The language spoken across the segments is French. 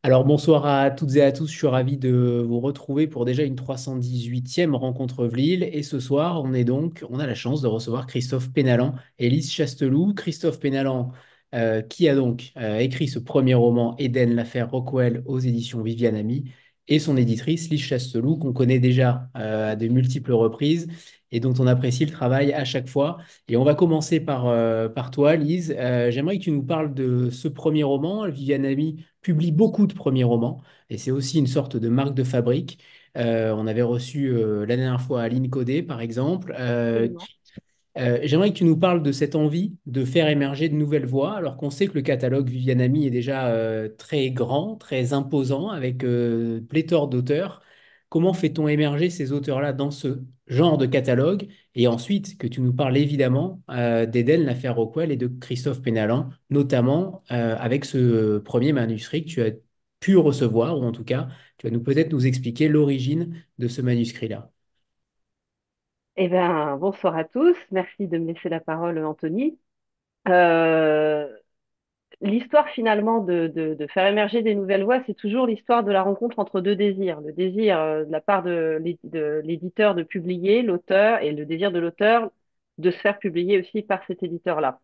Alors bonsoir à toutes et à tous, je suis ravi de vous retrouver pour déjà une 318e rencontre Vlil. Et ce soir, on a la chance de recevoir Christophe Pénalan et Lise Chasteloup. Christophe Pénalan, qui a écrit ce premier roman, Éden, l'affaire Rockwell, aux éditions Viviane Ami, et son éditrice, Lise Chasteloup, qu'on connaît déjà à de multiples reprises et dont on apprécie le travail à chaque fois. Et on va commencer par toi, Lise. J'aimerais que tu nous parles de ce premier roman. Viviane Ami publie beaucoup de premiers romans et c'est aussi une sorte de marque de fabrique. On avait reçu la dernière fois Aline Codet, par exemple. Absolument. J'aimerais que tu nous parles de cette envie de faire émerger de nouvelles voix, alors qu'on sait que le catalogue Viviane Ami est déjà très grand, très imposant, avec pléthore d'auteurs. Comment fait-on émerger ces auteurs-là dans ce genre de catalogue? Et ensuite, que tu nous parles évidemment d'Éden, l'affaire Rockwell et de Christophe Pénalan, notamment avec ce premier manuscrit que tu as pu recevoir, ou en tout cas, tu vas nous peut-être nous expliquer l'origine de ce manuscrit-là. Eh bien, bonsoir à tous. Merci de me laisser la parole, Anthony. Euh, L'histoire finalement de faire émerger des nouvelles voix, c'est toujours l'histoire de la rencontre entre deux désirs. Le désir de la part de l'éditeur de publier, l'auteur, et le désir de l'auteur de se faire publier aussi par cet éditeur-là.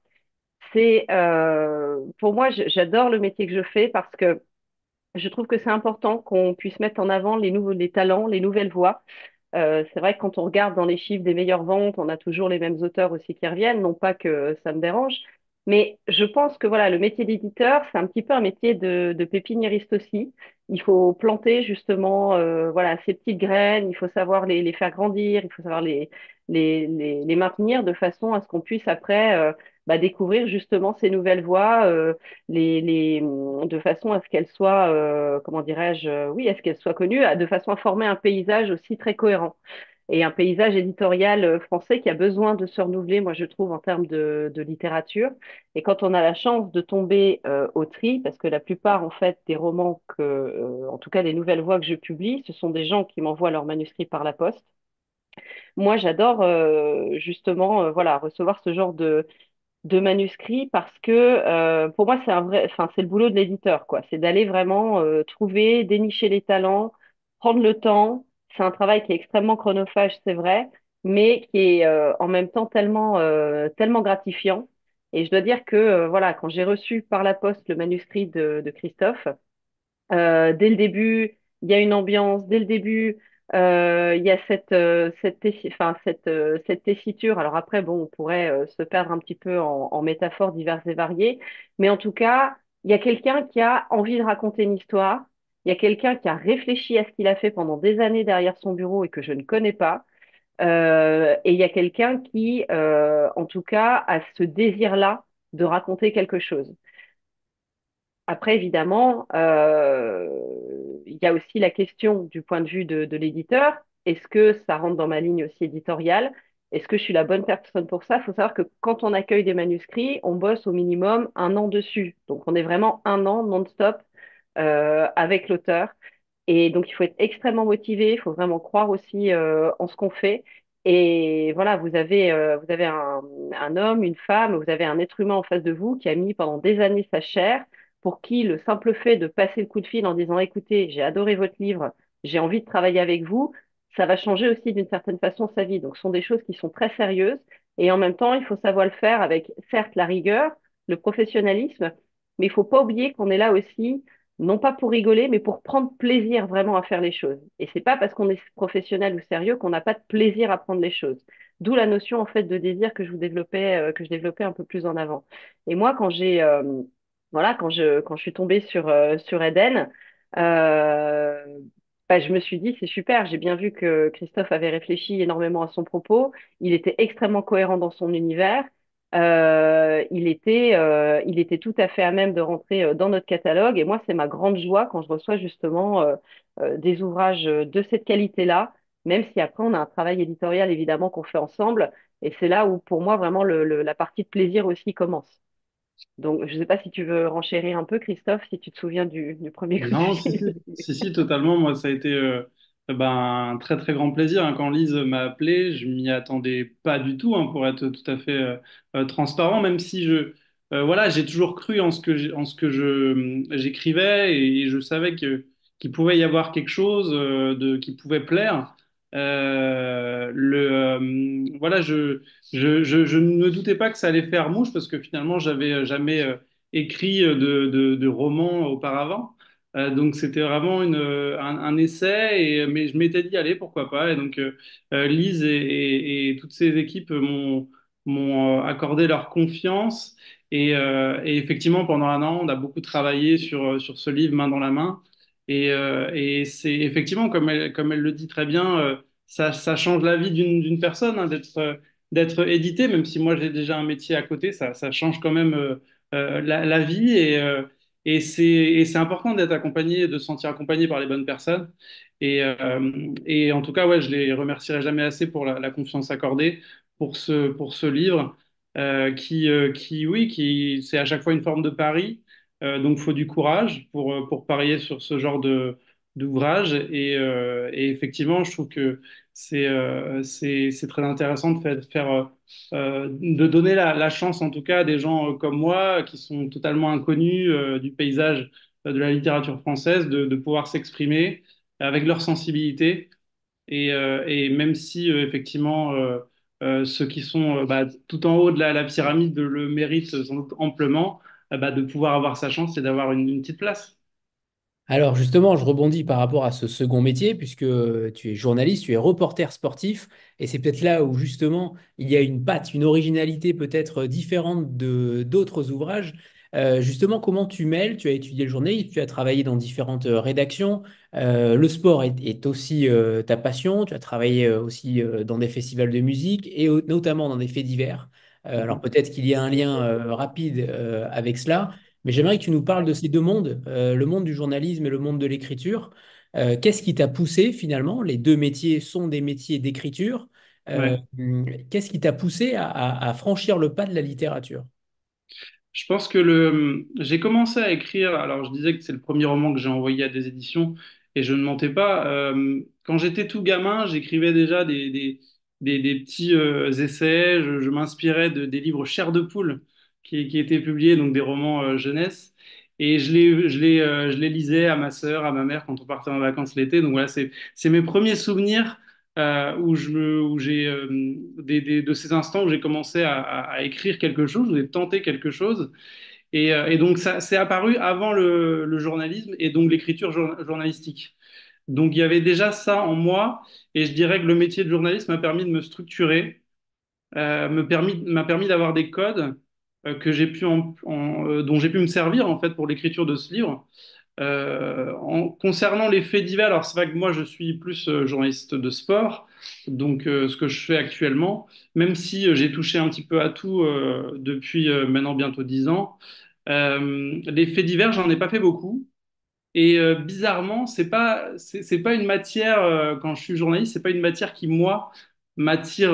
Pour moi, j'adore le métier que je fais parce que je trouve que c'est important qu'on puisse mettre en avant les talents, les nouvelles voix. C'est vrai que quand on regarde dans les chiffres des meilleures ventes, on a toujours les mêmes auteurs aussi qui reviennent. Non pas que ça me dérange, mais je pense que voilà, le métier d'éditeur, c'est un petit peu un métier de pépiniériste aussi. Il faut planter justement voilà, ces petites graines, il faut savoir les faire grandir, il faut savoir les maintenir de façon à ce qu'on puisse après découvrir justement ces nouvelles voies, de façon à ce qu'elles soient, comment dirais-je, oui, à ce qu'elles soient connues, de façon à former un paysage aussi très cohérent et un paysage éditorial français qui a besoin de se renouveler, moi je trouve, en termes de littérature. Et quand on a la chance de tomber au tri, parce que la plupart en fait des romans en tout cas les nouvelles voix que je publie, ce sont des gens qui m'envoient leurs manuscrits par la poste. Moi j'adore justement voilà recevoir ce genre de manuscrits parce que pour moi c'est un vrai, enfin c'est le boulot de l'éditeur quoi. C'est d'aller vraiment trouver, dénicher les talents, prendre le temps. C'est un travail qui est extrêmement chronophage, c'est vrai, mais qui est en même temps tellement gratifiant. Et je dois dire que voilà, quand j'ai reçu par la poste le manuscrit de Christophe, dès le début, il y a une ambiance. Dès le début, il y a cette tessiture. Alors après, bon, on pourrait se perdre un petit peu en métaphores diverses et variées, mais en tout cas, il y a quelqu'un qui a envie de raconter une histoire. Il y a quelqu'un qui a réfléchi à ce qu'il a fait pendant des années derrière son bureau et que je ne connais pas. Et il y a quelqu'un qui, en tout cas, a ce désir-là de raconter quelque chose. Après, évidemment, il y a aussi la question du point de vue de l'éditeur. Est-ce que ça rentre dans ma ligne aussi éditoriale? Est-ce que je suis la bonne personne pour ça? Il faut savoir que quand on accueille des manuscrits, on bosse au minimum un an dessus. Donc, on est vraiment un an non-stop avec l'auteur. Et donc, il faut être extrêmement motivé, il faut vraiment croire aussi en ce qu'on fait. Et voilà, vous avez un homme, une femme, vous avez un être humain en face de vous qui a mis pendant des années sa chair, pour qui le simple fait de passer le coup de fil en disant, écoutez, j'ai adoré votre livre, j'ai envie de travailler avec vous, ça va changer aussi d'une certaine façon sa vie. Donc, ce sont des choses qui sont très sérieuses. Et en même temps, il faut savoir le faire avec, certes, la rigueur, le professionnalisme, mais il faut pas oublier qu'on est là aussi non pas pour rigoler, mais pour prendre plaisir vraiment à faire les choses. Et c'est pas parce qu'on est professionnel ou sérieux qu'on n'a pas de plaisir à prendre les choses. D'où la notion en fait de désir que je développais un peu plus en avant. Et moi, quand je suis tombée sur Eden, euh, je me suis dit c'est super. J'ai bien vu que Christophe avait réfléchi énormément à son propos. Il était extrêmement cohérent dans son univers. Il était tout à fait à même de rentrer dans notre catalogue. Et moi, c'est ma grande joie quand je reçois justement des ouvrages de cette qualité-là, même si après, on a un travail éditorial évidemment qu'on fait ensemble. Et c'est là où, pour moi, vraiment, la partie de plaisir aussi commence. Donc, je ne sais pas si tu veux renchérir un peu, Christophe, si tu te souviens du premier coup de Non, si, fil. si, si, si, totalement. Moi, ça a été un très, très grand plaisir, hein. Quand Lise m'a appelé, je m'y attendais pas du tout, hein, pour être tout à fait transparent, même si voilà, j'ai toujours cru en ce que j'écrivais et je savais qu'il pouvait y avoir quelque chose qui pouvait plaire. Voilà, je ne me doutais pas que ça allait faire mouche parce que finalement, j'avais jamais écrit de roman auparavant. Donc c'était vraiment un essai, mais je m'étais dit, allez, pourquoi pas. Et donc Lise et toutes ses équipes m'ont accordé leur confiance. Et effectivement, pendant un an, on a beaucoup travaillé sur ce livre main dans la main. Et c'est effectivement, comme elle le dit très bien, ça change la vie d'une personne hein, d'être édité, même si moi j'ai déjà un métier à côté, ça change quand même la vie. Et c'est important d'être accompagné, de se sentir accompagné par les bonnes personnes. Et en tout cas, ouais, je les remercierai jamais assez pour la confiance accordée pour ce livre oui, c'est à chaque fois une forme de pari. Donc, il faut du courage pour parier sur ce genre d'ouvrage. Et effectivement, je trouve que c'est très intéressant de donner la chance, en tout cas, à des gens comme moi, qui sont totalement inconnus du paysage de la littérature française, de pouvoir s'exprimer avec leur sensibilité et même si effectivement ceux qui sont tout en haut de la pyramide le méritent sans doute amplement, de pouvoir avoir sa chance et d'avoir une petite place. Alors justement, je rebondis par rapport à ce second métier, puisque tu es journaliste, tu es reporter sportif, et c'est peut-être là où justement il y a une patte, une originalité peut-être différente de d'autres ouvrages. Justement, comment tu mêles? Tu as étudié le journalisme, tu as travaillé dans différentes rédactions. Le sport est aussi ta passion. Tu as travaillé aussi dans des festivals de musique et notamment dans des faits divers. Alors peut-être qu'il y a un lien rapide avec cela. Mais j'aimerais que tu nous parles de ces deux mondes, le monde du journalisme et le monde de l'écriture. Qu'est-ce qui t'a poussé finalement? Les deux métiers sont des métiers d'écriture. Euh, Ouais. Qu'est-ce qui t'a poussé à franchir le pas de la littérature? Je pense que j'ai commencé à écrire. Alors, je disais que c'est le premier roman que j'ai envoyé à des éditions et je ne mentais pas. Quand j'étais tout gamin, j'écrivais déjà des petits essais. Je m'inspirais des livres Chair de poule qui étaient publiés, donc des romans jeunesse. Et je les lisais à ma sœur, à ma mère quand on partait en vacances l'été. Donc voilà, c'est mes premiers souvenirs où j'ai de ces instants où j'ai commencé à écrire quelque chose, où j'ai tenté quelque chose. Et donc, ça c'est apparu avant le journalisme et donc l'écriture journalistique. Donc, il y avait déjà ça en moi. Et je dirais que le métier de journaliste m'a permis de me structurer, m'a permis d'avoir des codes que j'ai pu dont j'ai pu me servir en fait pour l'écriture de ce livre. Concernant les faits divers, alors c'est vrai que moi je suis plus journaliste de sport, donc ce que je fais actuellement, même si j'ai touché un petit peu à tout depuis maintenant bientôt 10 ans. Les faits divers, j'en ai pas fait beaucoup. Et bizarrement, c'est pas une matière, quand je suis journaliste, c'est pas une matière qui, moi, m'attire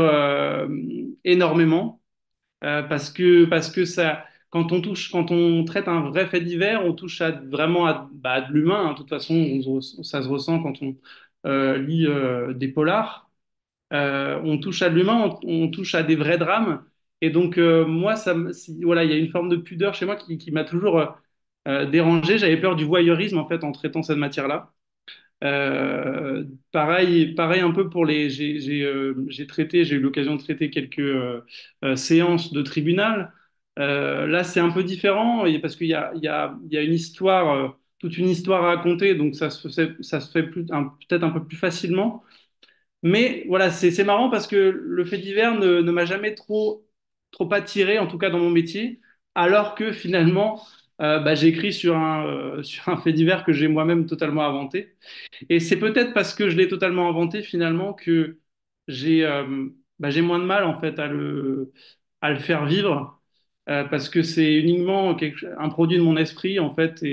énormément. Parce que ça, quand on traite un vrai fait divers, on touche vraiment à de l'humain, hein. De toute façon, ça se ressent quand on lit des polars. On touche à de l'humain, on touche à des vrais drames. Et donc, moi, voilà, il y a une forme de pudeur chez moi qui m'a toujours dérangé. J'avais peur du voyeurisme, en fait, en traitant cette matière-là. Pareil un peu pour j'ai eu l'occasion de traiter quelques séances de tribunal. Là, c'est un peu différent parce qu'il y a une histoire, toute une histoire à raconter, donc ça se fait peut-être un peu plus facilement. Mais voilà, c'est marrant parce que le fait divers ne m'a jamais trop attiré, en tout cas dans mon métier, alors que finalement, j'écris sur un fait divers que j'ai moi-même totalement inventé. Et c'est peut-être parce que je l'ai totalement inventé finalement que j'ai moins de mal en fait à le faire vivre parce que c'est uniquement un produit de mon esprit en fait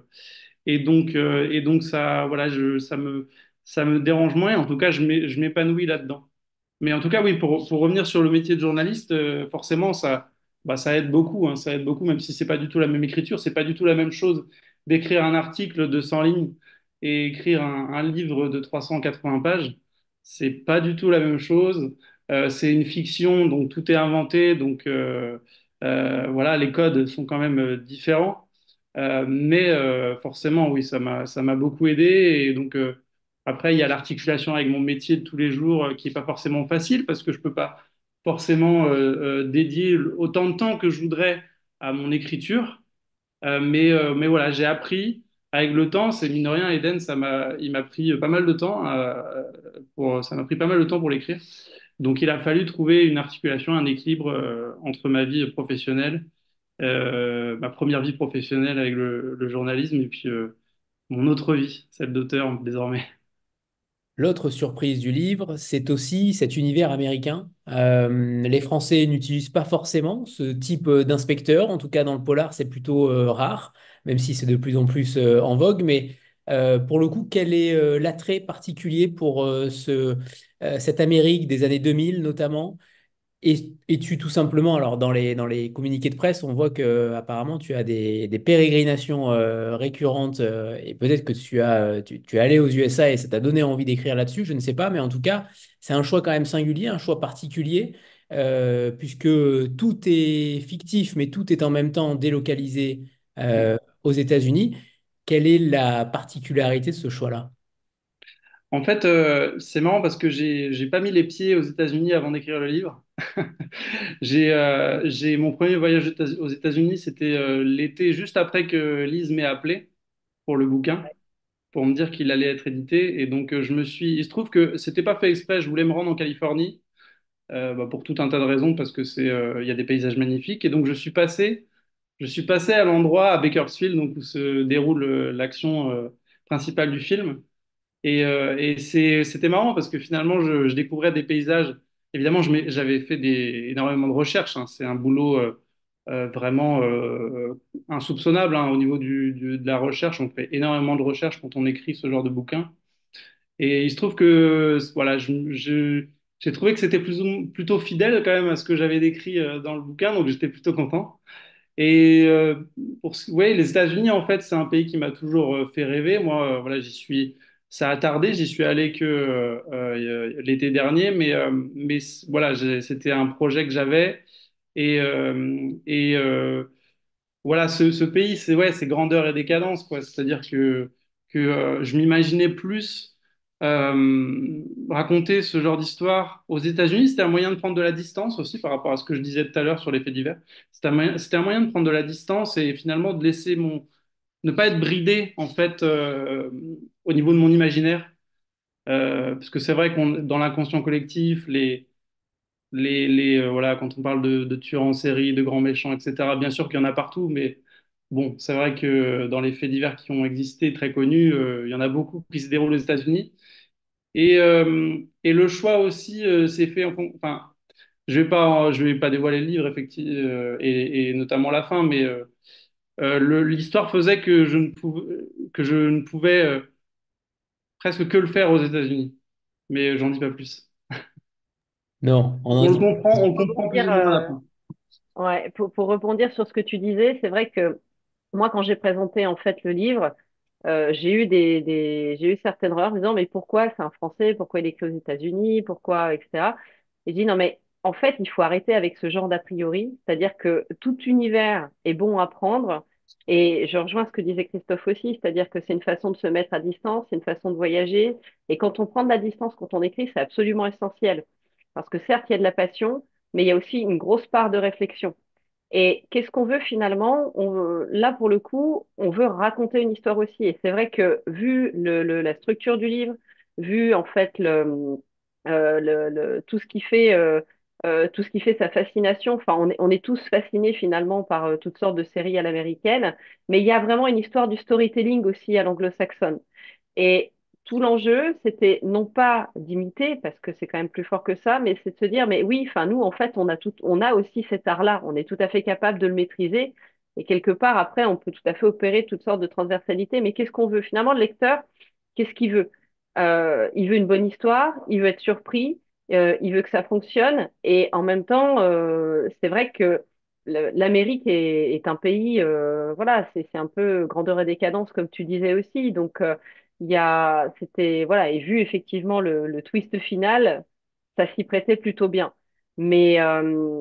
et donc ça voilà ça me dérange moins. En tout cas, je m'épanouis là-dedans. Mais en tout cas, oui, pour revenir sur le métier de journaliste, forcément, ça aide beaucoup, hein, ça aide beaucoup, même si c'est pas du tout la même écriture, c'est pas du tout la même chose d'écrire un article de 100 lignes et écrire un livre de 380 pages. C'est pas du tout la même chose. C'est une fiction, donc tout est inventé, donc Voilà, les codes sont quand même différents. Mais forcément, oui, ça m'a beaucoup aidé. Et donc, après, il y a l'articulation avec mon métier de tous les jours qui n'est pas forcément facile parce que je peux pas forcément dédier autant de temps que je voudrais à mon écriture. Mais voilà, j'ai appris avec le temps. C'est mine de rien, Eden, il m'a pris pas mal de temps ça m'a pris pas mal de temps pour l'écrire. Donc, il a fallu trouver une articulation, un équilibre entre ma vie professionnelle, ma première vie professionnelle avec le journalisme, et puis mon autre vie, celle d'auteur désormais. L'autre surprise du livre, c'est aussi cet univers américain. Les Français n'utilisent pas forcément ce type d'inspecteur, en tout cas dans le polar, c'est plutôt rare, même si c'est de plus en plus en vogue. Mais pour le coup, quel est l'attrait particulier pour cette Amérique des années 2000 notamment? Et tu tout simplement, alors dans les communiqués de presse, on voit que apparemment tu as des pérégrinations récurrentes et peut-être que tu es allé aux USA et ça t'a donné envie d'écrire là-dessus, je ne sais pas, mais en tout cas, c'est un choix quand même singulier, un choix particulier, puisque tout est fictif, mais tout est en même temps délocalisé aux États-Unis. Quelle est la particularité de ce choix-là? En fait, c'est marrant parce que j'ai pas mis les pieds aux États-Unis avant d'écrire le livre. J'ai mon premier voyage aux États-Unis, c'était l'été juste après que Lise m'ait appelé pour le bouquin, pour me dire qu'il allait être édité. Et donc, il se trouve que c'était pas fait exprès. Je voulais me rendre en Californie pour tout un tas de raisons, parce que il y a des paysages magnifiques. Et donc, je suis passé à l'endroit à Bakersfield, donc où se déroule l'action principale du film. C'était marrant parce que finalement, je découvrais des paysages. Évidemment, j'avais fait énormément de recherches, hein. C'est un boulot vraiment insoupçonnable, hein, au niveau de la recherche. On fait énormément de recherches quand on écrit ce genre de bouquin. Et il se trouve que voilà, j'ai trouvé que c'était plutôt fidèle quand même à ce que j'avais décrit dans le bouquin, donc j'étais plutôt content. Et ouais, les États-Unis, en fait, c'est un pays qui m'a toujours fait rêver. Moi, voilà, ça a tardé, j'y suis allé que l'été dernier, voilà, c'était un projet que j'avais. Et voilà, ce pays, c'est ouais, c'est grandeur et décadence, quoi. C'est-à-dire que je m'imaginais plus raconter ce genre d'histoire aux États-Unis. C'était un moyen de prendre de la distance aussi par rapport à ce que je disais tout à l'heure sur les faits divers. C'était un moyen de prendre de la distance et finalement de laisser ne pas être bridé en fait au niveau de mon imaginaire. Parce que c'est vrai qu'on dans l'inconscient collectif, voilà, quand on parle de tueurs en série, de grands méchants, etc., bien sûr qu'il y en a partout, mais bon, c'est vrai que dans les faits divers qui ont existé, très connus, il y en a beaucoup qui se déroulent aux États-Unis. Et le choix aussi s'est fait enfin, je vais pas dévoiler le livre, effectivement, et notamment la fin, mais l'histoire faisait que je ne pouvais presque que le faire aux États-Unis. Mais j'en dis pas plus. Non, on en dit. On le comprend plus Rebondir, ou moins à la fin. ouais, pour rebondir sur ce que tu disais, c'est vrai que moi, quand j'ai présenté en fait le livre, j'ai eu certaines erreurs en me disant mais pourquoi c'est un Français, pourquoi il est écrit aux États-Unis, pourquoi, etc. Et je dis non mais en fait il faut arrêter avec ce genre d'a priori, c'est-à-dire que tout univers est bon à prendre. Et je rejoins ce que disait Christophe aussi, c'est-à-dire que c'est une façon de se mettre à distance, c'est une façon de voyager. Et quand on prend de la distance, quand on écrit, c'est absolument essentiel. Parce que certes, il y a de la passion, mais il y a aussi une grosse part de réflexion. Et qu'est-ce qu'on veut finalement? Là, pour le coup, on veut raconter une histoire aussi. Et c'est vrai que vu la structure du livre, vu en fait tout ce qui fait tout ce qui fait sa fascination. Enfin, on est tous fascinés finalement par toutes sortes de séries à l'américaine, mais il y a vraiment une histoire du storytelling aussi à l'anglo-saxonne. Et tout l'enjeu, c'était non pas d'imiter, parce que c'est quand même plus fort que ça, mais c'est de se dire, mais oui, enfin, nous, en fait, on a aussi cet art-là, on est tout à fait capable de le maîtriser, et quelque part, après, on peut tout à fait opérer toutes sortes de transversalités, mais qu'est-ce qu'on veut? Finalement, le lecteur, qu'est-ce qu'il veut? Il veut une bonne histoire, il veut être surpris, il veut que ça fonctionne, et en même temps, c'est vrai que l'Amérique est un pays, voilà, c'est un peu grandeur et décadence, comme tu disais aussi, donc c'était, voilà, et vu effectivement le twist final, ça s'y prêtait plutôt bien. Mais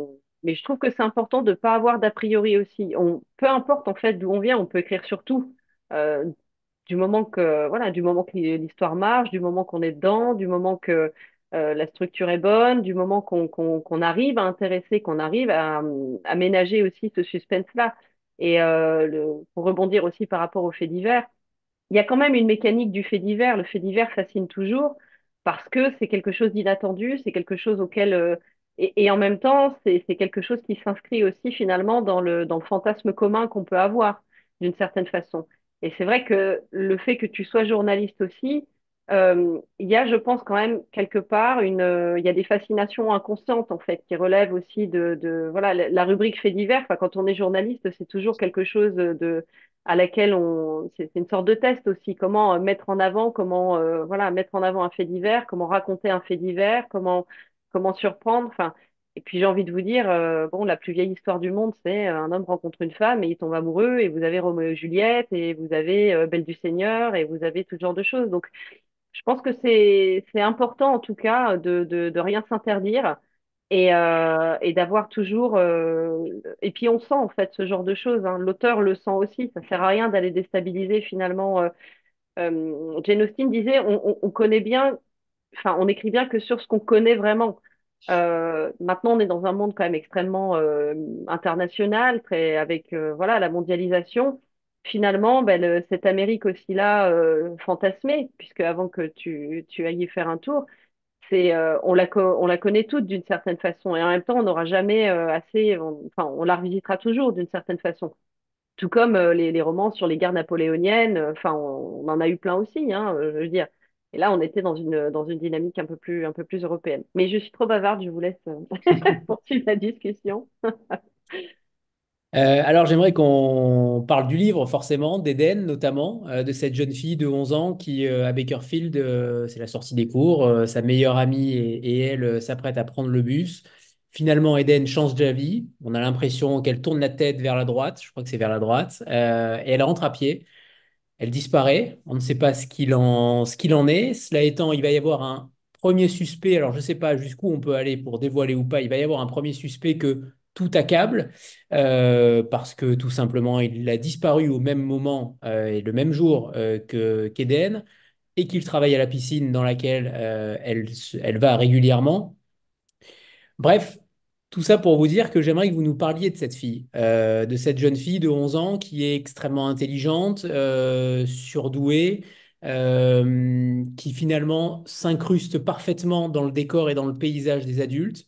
Mais je trouve que c'est important de ne pas avoir d'a priori aussi. Peu importe en fait d'où on vient, on peut écrire sur tout. Euh, du moment que voilà, du moment que l'histoire marche, du moment qu'on est dedans, du moment que la structure est bonne, du moment qu'on arrive à intéresser, qu'on arrive à ménager aussi ce suspense-là. Et pour rebondir aussi par rapport aux faits divers, il y a quand même une mécanique du fait divers. Le fait divers fascine toujours parce que c'est quelque chose d'inattendu, c'est quelque chose auquel et en même temps c'est quelque chose qui s'inscrit aussi finalement dans le fantasme commun qu'on peut avoir d'une certaine façon. Et c'est vrai que le fait que tu sois journaliste aussi, il y a, je pense quand même quelque part il y a des fascinations inconscientes en fait qui relèvent aussi de voilà la rubrique fait divers. Enfin, quand on est journaliste, c'est toujours quelque chose de à laquelle c'est une sorte de test aussi. Comment mettre en avant, comment voilà, mettre en avant un fait divers, comment raconter un fait divers, comment surprendre. Enfin, et puis j'ai envie de vous dire, bon, la plus vieille histoire du monde, c'est un homme rencontre une femme et il tombe amoureux et vous avez Roméo et Juliette et vous avez Belle du Seigneur et vous avez tout ce genre de choses. Donc, je pense que c'est important en tout cas de rien s'interdire et d'avoir toujours et puis on sent en fait ce genre de choses, hein. L'auteur le sent aussi. Ça sert à rien d'aller déstabiliser finalement. Jane Austen disait on connaît bien, enfin on écrit bien que sur ce qu'on connaît vraiment. Maintenant on est dans un monde quand même extrêmement international, très avec voilà la mondialisation. Finalement, ben, cette Amérique aussi là fantasmée, puisque avant que tu ailles y faire un tour, on la connaît toute d'une certaine façon et en même temps on n'aura jamais assez enfin on la revisitera toujours d'une certaine façon, tout comme les romans sur les guerres napoléoniennes, enfin on en a eu plein aussi, hein, je veux dire, et là on était dans une dynamique un peu plus européenne, mais je suis trop bavarde, je vous laisse poursuivre la discussion. Alors j'aimerais qu'on parle du livre forcément, d'Eden notamment, de cette jeune fille de 11 ans qui à Bakerfield, c'est la sortie des cours, sa meilleure amie et elle s'apprêtent à prendre le bus. Finalement, Eden change d'avis. On a l'impression qu'elle tourne la tête vers la droite, je crois que c'est vers la droite, et elle rentre à pied. Elle disparaît. On ne sait pas ce qu'il en est. Cela étant, il va y avoir un premier suspect. Alors, je ne sais pas jusqu'où on peut aller pour dévoiler ou pas. Il va y avoir un premier suspect que tout accable parce que tout simplement, il a disparu au même moment et le même jour que qu'Eden et qu'il travaille à la piscine dans laquelle elle va régulièrement. Bref, tout ça pour vous dire que j'aimerais que vous nous parliez de cette fille, de cette jeune fille de 11 ans qui est extrêmement intelligente, surdouée, qui finalement s'incruste parfaitement dans le décor et dans le paysage des adultes.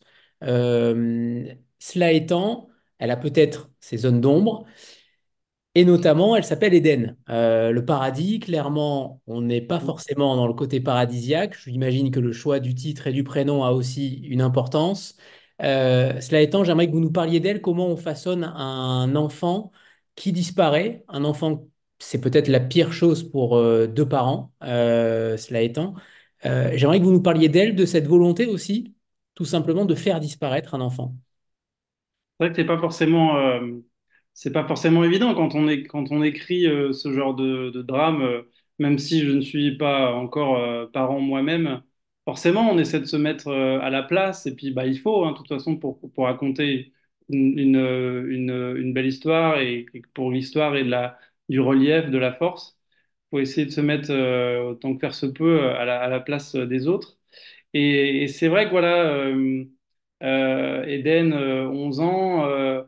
Cela étant, elle a peut-être ses zones d'ombre, et notamment, elle s'appelle Éden. Le paradis, clairement, on n'est pas forcément dans le côté paradisiaque. J'imagine que le choix du titre et du prénom a aussi une importance. Cela étant, j'aimerais que vous nous parliez d'elle, comment on façonne un enfant qui disparaît. Un enfant, c'est peut-être la pire chose pour deux parents, cela étant. J'aimerais que vous nous parliez d'elle, de cette volonté aussi, tout simplement, de faire disparaître un enfant. C'est vrai que c'est pas forcément évident quand on écrit ce genre de drame, même si je ne suis pas encore parent moi-même. Forcément, on essaie de se mettre à la place et puis bah il faut, hein, de toute façon pour raconter une belle histoire et pour l'histoire et du relief, de la force, faut essayer de se mettre autant que faire se peut à la place des autres. Et c'est vrai que voilà, Eden, 11 ans.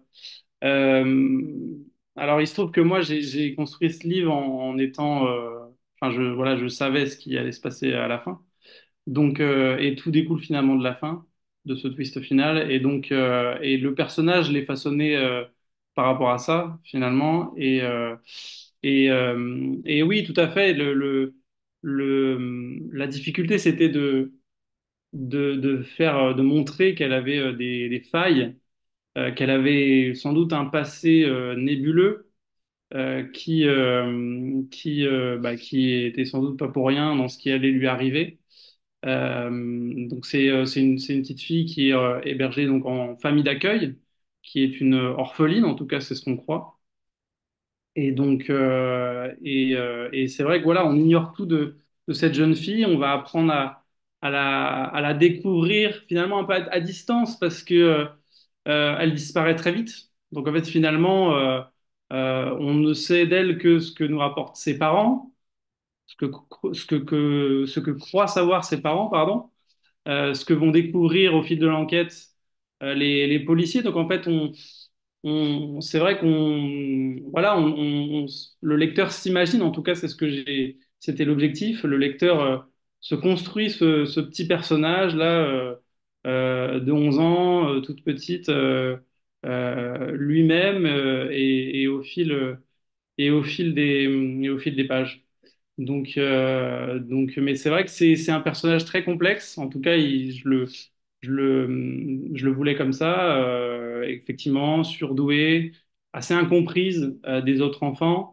Euh, alors, il se trouve que moi, j'ai construit ce livre en étant, enfin, voilà, je savais ce qui allait se passer à la fin. Donc, et tout découle finalement de la fin, de ce twist final. Et donc, et le personnage, je l'ai façonné par rapport à ça, finalement. Et oui, tout à fait. La difficulté, c'était de faire, de montrer qu'elle avait des failles, qu'elle avait sans doute un passé nébuleux qui était sans doute pas pour rien dans ce qui allait lui arriver. Donc c'est une petite fille qui est hébergée donc en famille d'accueil, qui est une orpheline, en tout cas c'est ce qu'on croit. Et donc et c'est vrai que voilà, on ignore tout de cette jeune fille. On va apprendre à la découvrir finalement un peu à distance parce que elle disparaît très vite. Donc en fait, finalement, on ne sait d'elle que ce que nous rapportent ses parents, ce que croient savoir ses parents, pardon, ce que vont découvrir au fil de l'enquête les policiers. Donc en fait, c'est vrai qu'on, voilà, le lecteur s'imagine, en tout cas, c'est ce que c'était l'objectif. Le lecteur se construit ce petit personnage-là de 11 ans, toute petite, lui-même, et au fil des pages. Mais c'est vrai que c'est un personnage très complexe. En tout cas, je le voulais comme ça, effectivement, surdoué, assez incomprise des autres enfants.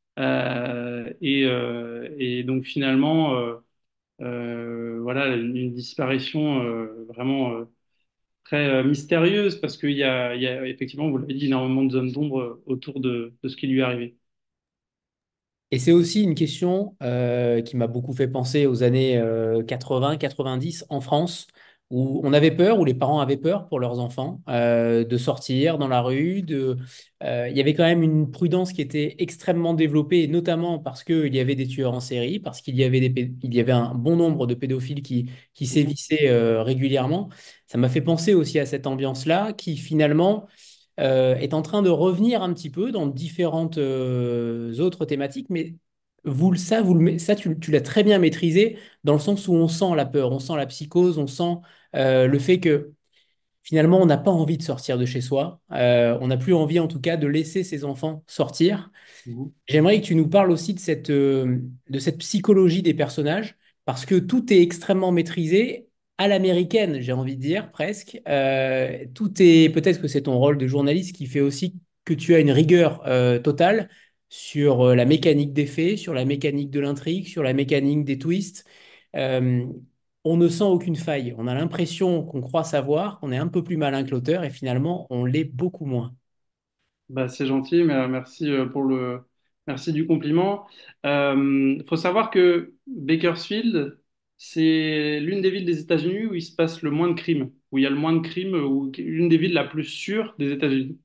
Et donc finalement, voilà, une disparition vraiment très mystérieuse parce il y a effectivement, vous l'avez dit, énormément de zones d'ombre autour de ce qui lui est arrivé. Et c'est aussi une question qui m'a beaucoup fait penser aux années 80-90 en France, où on avait peur, où les parents avaient peur pour leurs enfants de sortir dans la rue. Il y avait quand même une prudence qui était extrêmement développée, et notamment parce qu'il y avait des tueurs en série, parce qu'il y avait il y avait un bon nombre de pédophiles qui Mhm. sévissaient régulièrement. Ça m'a fait penser aussi à cette ambiance-là qui finalement est en train de revenir un petit peu dans différentes autres thématiques, mais ça tu l'as très bien maîtrisé dans le sens où on sent la peur, on sent la psychose, on sent le fait que finalement on n'a pas envie de sortir de chez soi, on n'a plus envie en tout cas de laisser ses enfants sortir. Mhm. J'aimerais que tu nous parles aussi de cette psychologie des personnages, parce que tout est extrêmement maîtrisé à l'américaine, j'ai envie de dire, presque. Tout est, peut-être que c'est ton rôle de journaliste qui fait aussi que tu as une rigueur totale sur la mécanique des faits, sur la mécanique de l'intrigue, sur la mécanique des twists. Euh, on ne sent aucune faille. On a l'impression qu'on croit savoir, qu'on est un peu plus malin que l'auteur, et finalement, on l'est beaucoup moins. Bah, c'est gentil, mais merci merci du compliment. Faut savoir que Bakersfield, c'est l'une des villes des États-Unis où il se passe le moins de crimes, où il y a le moins de crimes, ou l'une des villes la plus sûre des États-Unis.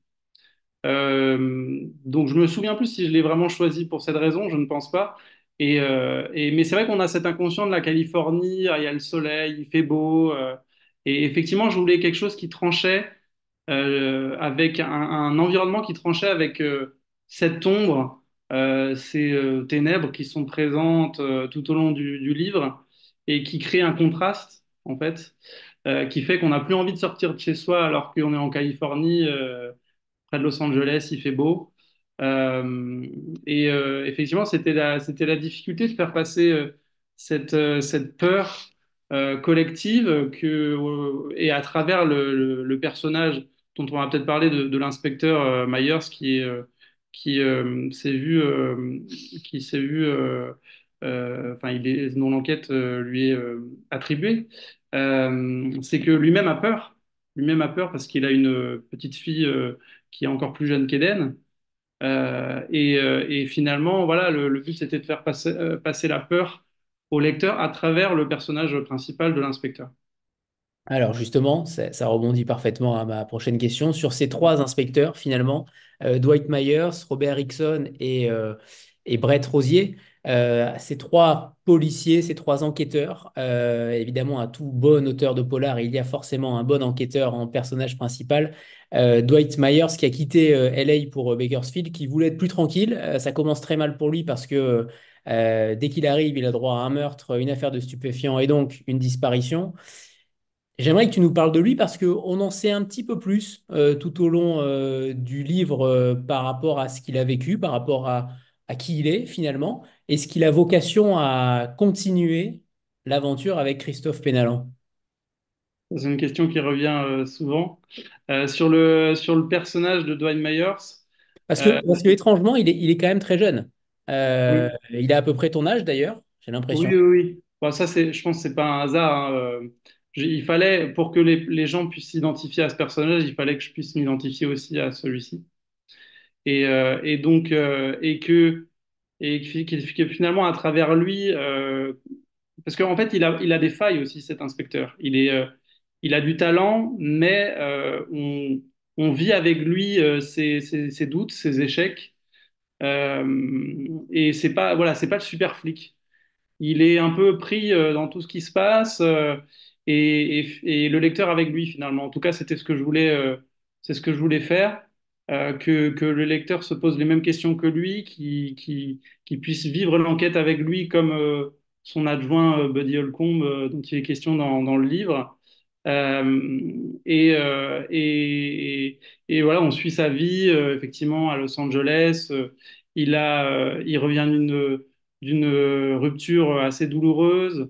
Donc je me souviens plus si je l'ai vraiment choisi pour cette raison, je ne pense pas. Mais c'est vrai qu'on a cet inconscient de la Californie, il y a le soleil, il fait beau. Et effectivement, je voulais quelque chose qui tranchait avec un environnement qui tranchait avec cette ombre, ces ténèbres qui sont présentes tout au long du livre et qui créent un contraste, en fait, qui fait qu'on n'a plus envie de sortir de chez soi alors qu'on est en Californie, près de Los Angeles, il fait beau. Effectivement, c'était la difficulté de faire passer cette peur collective et à travers le personnage dont on va peut-être parler de l'inspecteur Myers s'est vu, qui s'est vu, enfin, dont l'enquête lui est attribuée, c'est que lui-même a peur parce qu'il a une petite fille qui est encore plus jeune qu'Eden. Et finalement, voilà, le but c'était de faire passer la peur au lecteur à travers le personnage principal de l'inspecteur. Alors justement, ça rebondit parfaitement à ma prochaine question. Sur ces trois inspecteurs, finalement, Dwight Myers, Robert Hickson et Brett Rosier, ces trois policiers, ces trois enquêteurs, évidemment, un tout bon auteur de polar, il y a forcément un bon enquêteur en personnage principal. Dwight Myers qui a quitté LA pour Bakersfield, qui voulait être plus tranquille. Ça commence très mal pour lui parce que dès qu'il arrive, il a droit à un meurtre, une affaire de stupéfiants et donc une disparition. J'aimerais que tu nous parles de lui parce qu'on en sait un petit peu plus tout au long du livre par rapport à ce qu'il a vécu, par rapport à qui il est finalement. Est-ce qu'il a vocation à continuer l'aventure avec Christophe Pénalan? C'est une question qui revient souvent. Sur le personnage de Dwight Myers, euh, Parce que étrangement, il est quand même très jeune. oui, Il a à peu près ton âge d'ailleurs, j'ai oui, l'impression. oui, oui. Bon, ça, je pense que c'est pas un hasard, hein. Il fallait, pour que les gens puissent s'identifier à ce personnage, il fallait que je puisse m'identifier aussi à celui-ci. Et donc, que finalement, à travers lui, parce qu'en fait, il a des failles aussi, cet inspecteur. il a du talent, mais on vit avec lui ses doutes, ses échecs. Et c'est pas, voilà, c'est pas le super flic. Il est un peu pris dans tout ce qui se passe et le lecteur avec lui finalement. En tout cas, c'était ce que je voulais, c'est ce que je voulais faire, que le lecteur se pose les mêmes questions que lui, qui puisse vivre l'enquête avec lui comme son adjoint Buddy Holcombe, dont il est question dans le livre. Et voilà, on suit sa vie effectivement à Los Angeles. Il revient d'une rupture assez douloureuse.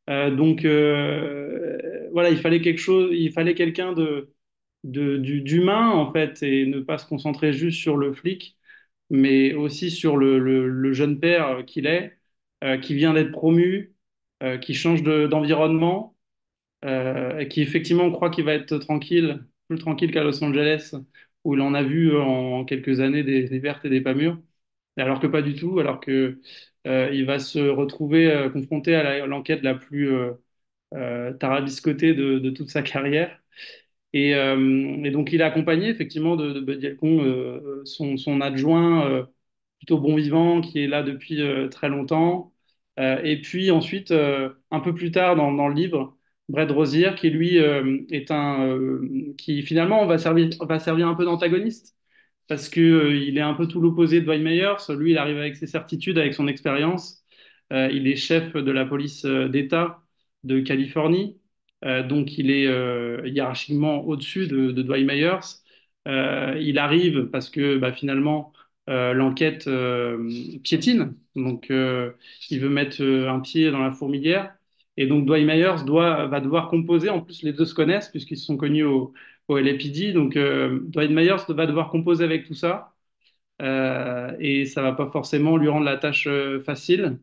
Voilà, il fallait quelque chose, il fallait quelqu'un d'humain en fait et ne pas se concentrer juste sur le flic, mais aussi sur le jeune père qu'il est, qui vient d'être promu, qui change d'environnement, et qui effectivement croit qu'il va être tranquille, plus tranquille qu'à Los Angeles, où il en a vu en quelques années des vertes et des pas mûres. Alors que pas du tout, alors que il va se retrouver confronté à l'enquête la plus tarabiscotée de toute sa carrière. Et donc il est accompagné effectivement de Buddy Elcon, son adjoint plutôt bon vivant, qui est là depuis très longtemps. Et puis ensuite, un peu plus tard dans le livre, Brett Rosier, qui lui est qui finalement va servir un peu d'antagoniste parce que il est un peu tout l'opposé de Dwight Myers. Lui, il arrive avec ses certitudes, avec son expérience. Il est chef de la police d'État de Californie, donc il est hiérarchiquement au-dessus de Dwight Myers. Il arrive parce que bah, finalement l'enquête piétine, donc il veut mettre un pied dans la fourmilière. Et donc Dwight Myers va devoir composer. En plus, les deux se connaissent puisqu'ils se sont connus au LAPD. Donc, Dwight Myers va devoir composer avec tout ça. Et ça va pas forcément lui rendre la tâche facile.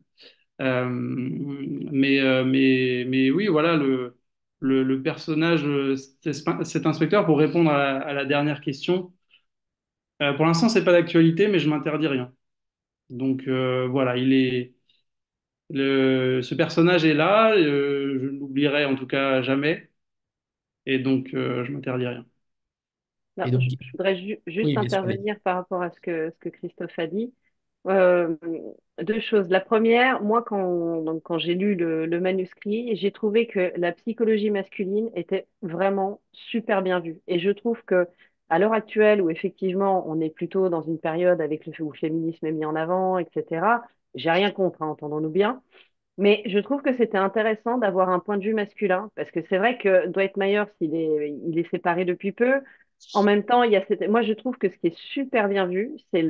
Mais oui, voilà, le personnage, cet inspecteur, pour répondre à la dernière question, pour l'instant, c'est pas d'actualité, mais je m'interdis rien. Donc, voilà, ce personnage est là, je ne l'oublierai en tout cas jamais. Et donc, je m'interdis rien. Non, Et donc, je voudrais juste oui, bien sûr, allez-y. intervenir par rapport à ce que Christophe a dit. Euh, Deux choses. La première, moi, quand j'ai lu le manuscrit, j'ai trouvé que la psychologie masculine était vraiment super bien vue. Et je trouve que à l'heure actuelle, où effectivement on est plutôt dans une période avec où le féminisme est mis en avant, etc., j'ai rien contre, hein, entendons-nous bien. Mais je trouve que c'était intéressant d'avoir un point de vue masculin, parce que c'est vrai que Dwight Myers, il est séparé depuis peu. En même temps, moi, je trouve que ce qui est super bien vu, c'est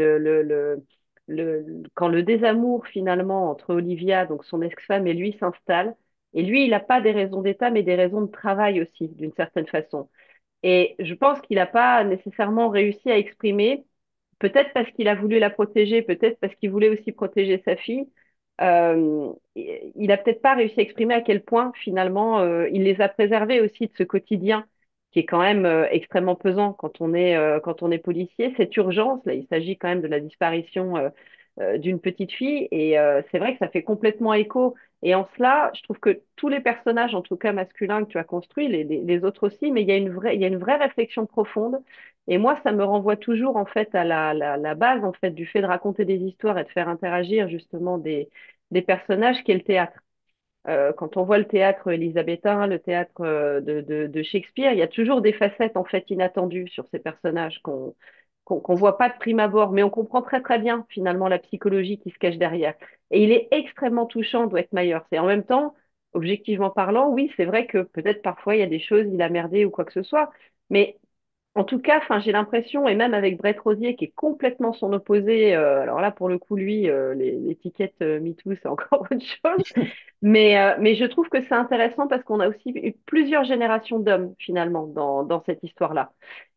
quand le désamour finalement entre Olivia, donc son ex-femme, et lui s'installe. Et lui, il n'a pas des raisons d'État, mais des raisons de travail aussi, d'une certaine façon. Et je pense qu'il n'a pas nécessairement réussi à exprimer, peut-être parce qu'il a voulu la protéger, peut-être parce qu'il voulait aussi protéger sa fille. Il a peut-être pas réussi à exprimer à quel point finalement il les a préservés aussi de ce quotidien qui est quand même extrêmement pesant quand on est policier. Cette urgence, là, il s'agit quand même de la disparition d'une petite fille et c'est vrai que ça fait complètement écho. Et en cela, je trouve que tous les personnages, en tout cas masculins que tu as construits, les autres aussi, mais il y a une vraie réflexion profonde. Et moi, ça me renvoie toujours en fait à la base en fait du fait de raconter des histoires et de faire interagir justement des personnages qui est le théâtre. Quand on voit le théâtre élisabétain, le théâtre de Shakespeare, il y a toujours des facettes en fait inattendues sur ces personnages qu'on voit pas de prime abord, mais on comprend très très bien finalement la psychologie qui se cache derrière. Et il est extrêmement touchant, Dwight Myers. Et en même temps, objectivement parlant, oui, c'est vrai que peut-être parfois il y a des choses, il a merdé ou quoi que ce soit, mais en tout cas, enfin, j'ai l'impression, et même avec Brett Rosier, qui est complètement son opposé, alors là, pour le coup, lui, l'étiquette MeToo, c'est encore autre chose. Mais je trouve que c'est intéressant parce qu'on a aussi eu plusieurs générations d'hommes, finalement, dans cette histoire-là.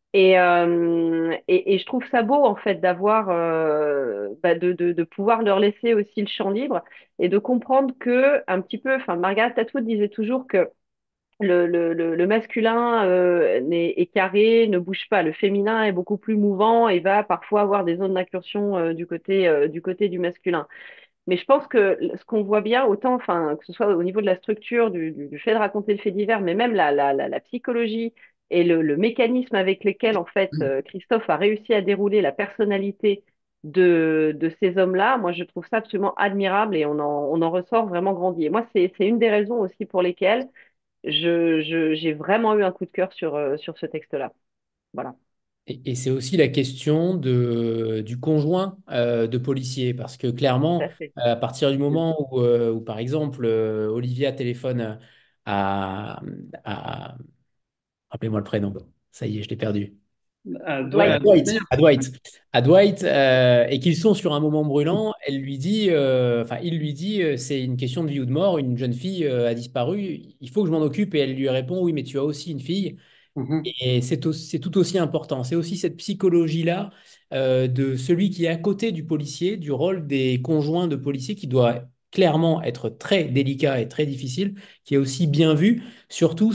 Et je trouve ça beau, en fait, d'avoir, de pouvoir leur laisser aussi le champ libre et de comprendre que, un petit peu, enfin, Margaret Atwood disait toujours que le masculin est carré, ne bouge pas. Le féminin est beaucoup plus mouvant et va parfois avoir des zones d'incursion du côté du masculin. Mais je pense que ce qu'on voit bien, autant, enfin, que ce soit au niveau de la structure, du fait de raconter le fait divers, mais même la psychologie et le mécanisme avec lequel, en fait, Christophe a réussi à dérouler la personnalité de ces hommes-là, moi, je trouve ça absolument admirable et on en ressort vraiment grandi. Et moi, c'est une des raisons aussi pour lesquelles j'ai vraiment eu un coup de cœur sur ce texte-là. Voilà. Et c'est aussi la question du conjoint de policier, parce que Tout clairement, à fait. à partir du moment où, par exemple, Olivia téléphone à, à- rappelez-moi le prénom, ça y est, je l'ai perdu. Dwight. À Dwight, et qu'ils sont sur un moment brûlant, elle lui dit, enfin, il lui dit, c'est une question de vie ou de mort, une jeune fille a disparu, il faut que je m'en occupe, et elle lui répond, oui, mais tu as aussi une fille. Mhm. Et c'est tout aussi important. C'est aussi cette psychologie-là de celui qui est à côté du policier, du rôle des conjoints de policiers qui doit clairement être très délicat et très difficile, qui est aussi bien vu, surtout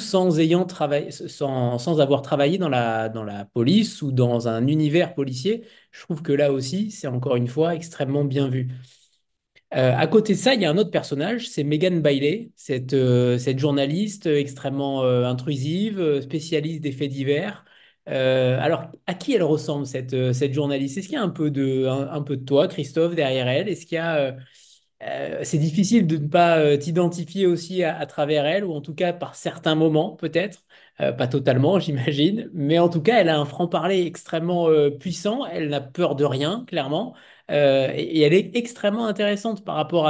sans avoir travaillé dans la police ou dans un univers policier. Je trouve que là aussi, c'est encore une fois extrêmement bien vu. À côté de ça, il y a un autre personnage, c'est Megan Bailey, cette journaliste extrêmement intrusive, spécialiste des faits divers. Alors, à qui elle ressemble, cette journaliste? Est-ce qu'il y a un peu de toi, Christophe, derrière elle? Est-ce qu'il y a, c'est difficile de ne pas t'identifier aussi à travers elle, ou en tout cas par certains moments, peut-être. Pas totalement, j'imagine. Mais en tout cas, elle a un franc-parler extrêmement puissant. Elle n'a peur de rien, clairement. Et elle est extrêmement intéressante par rapport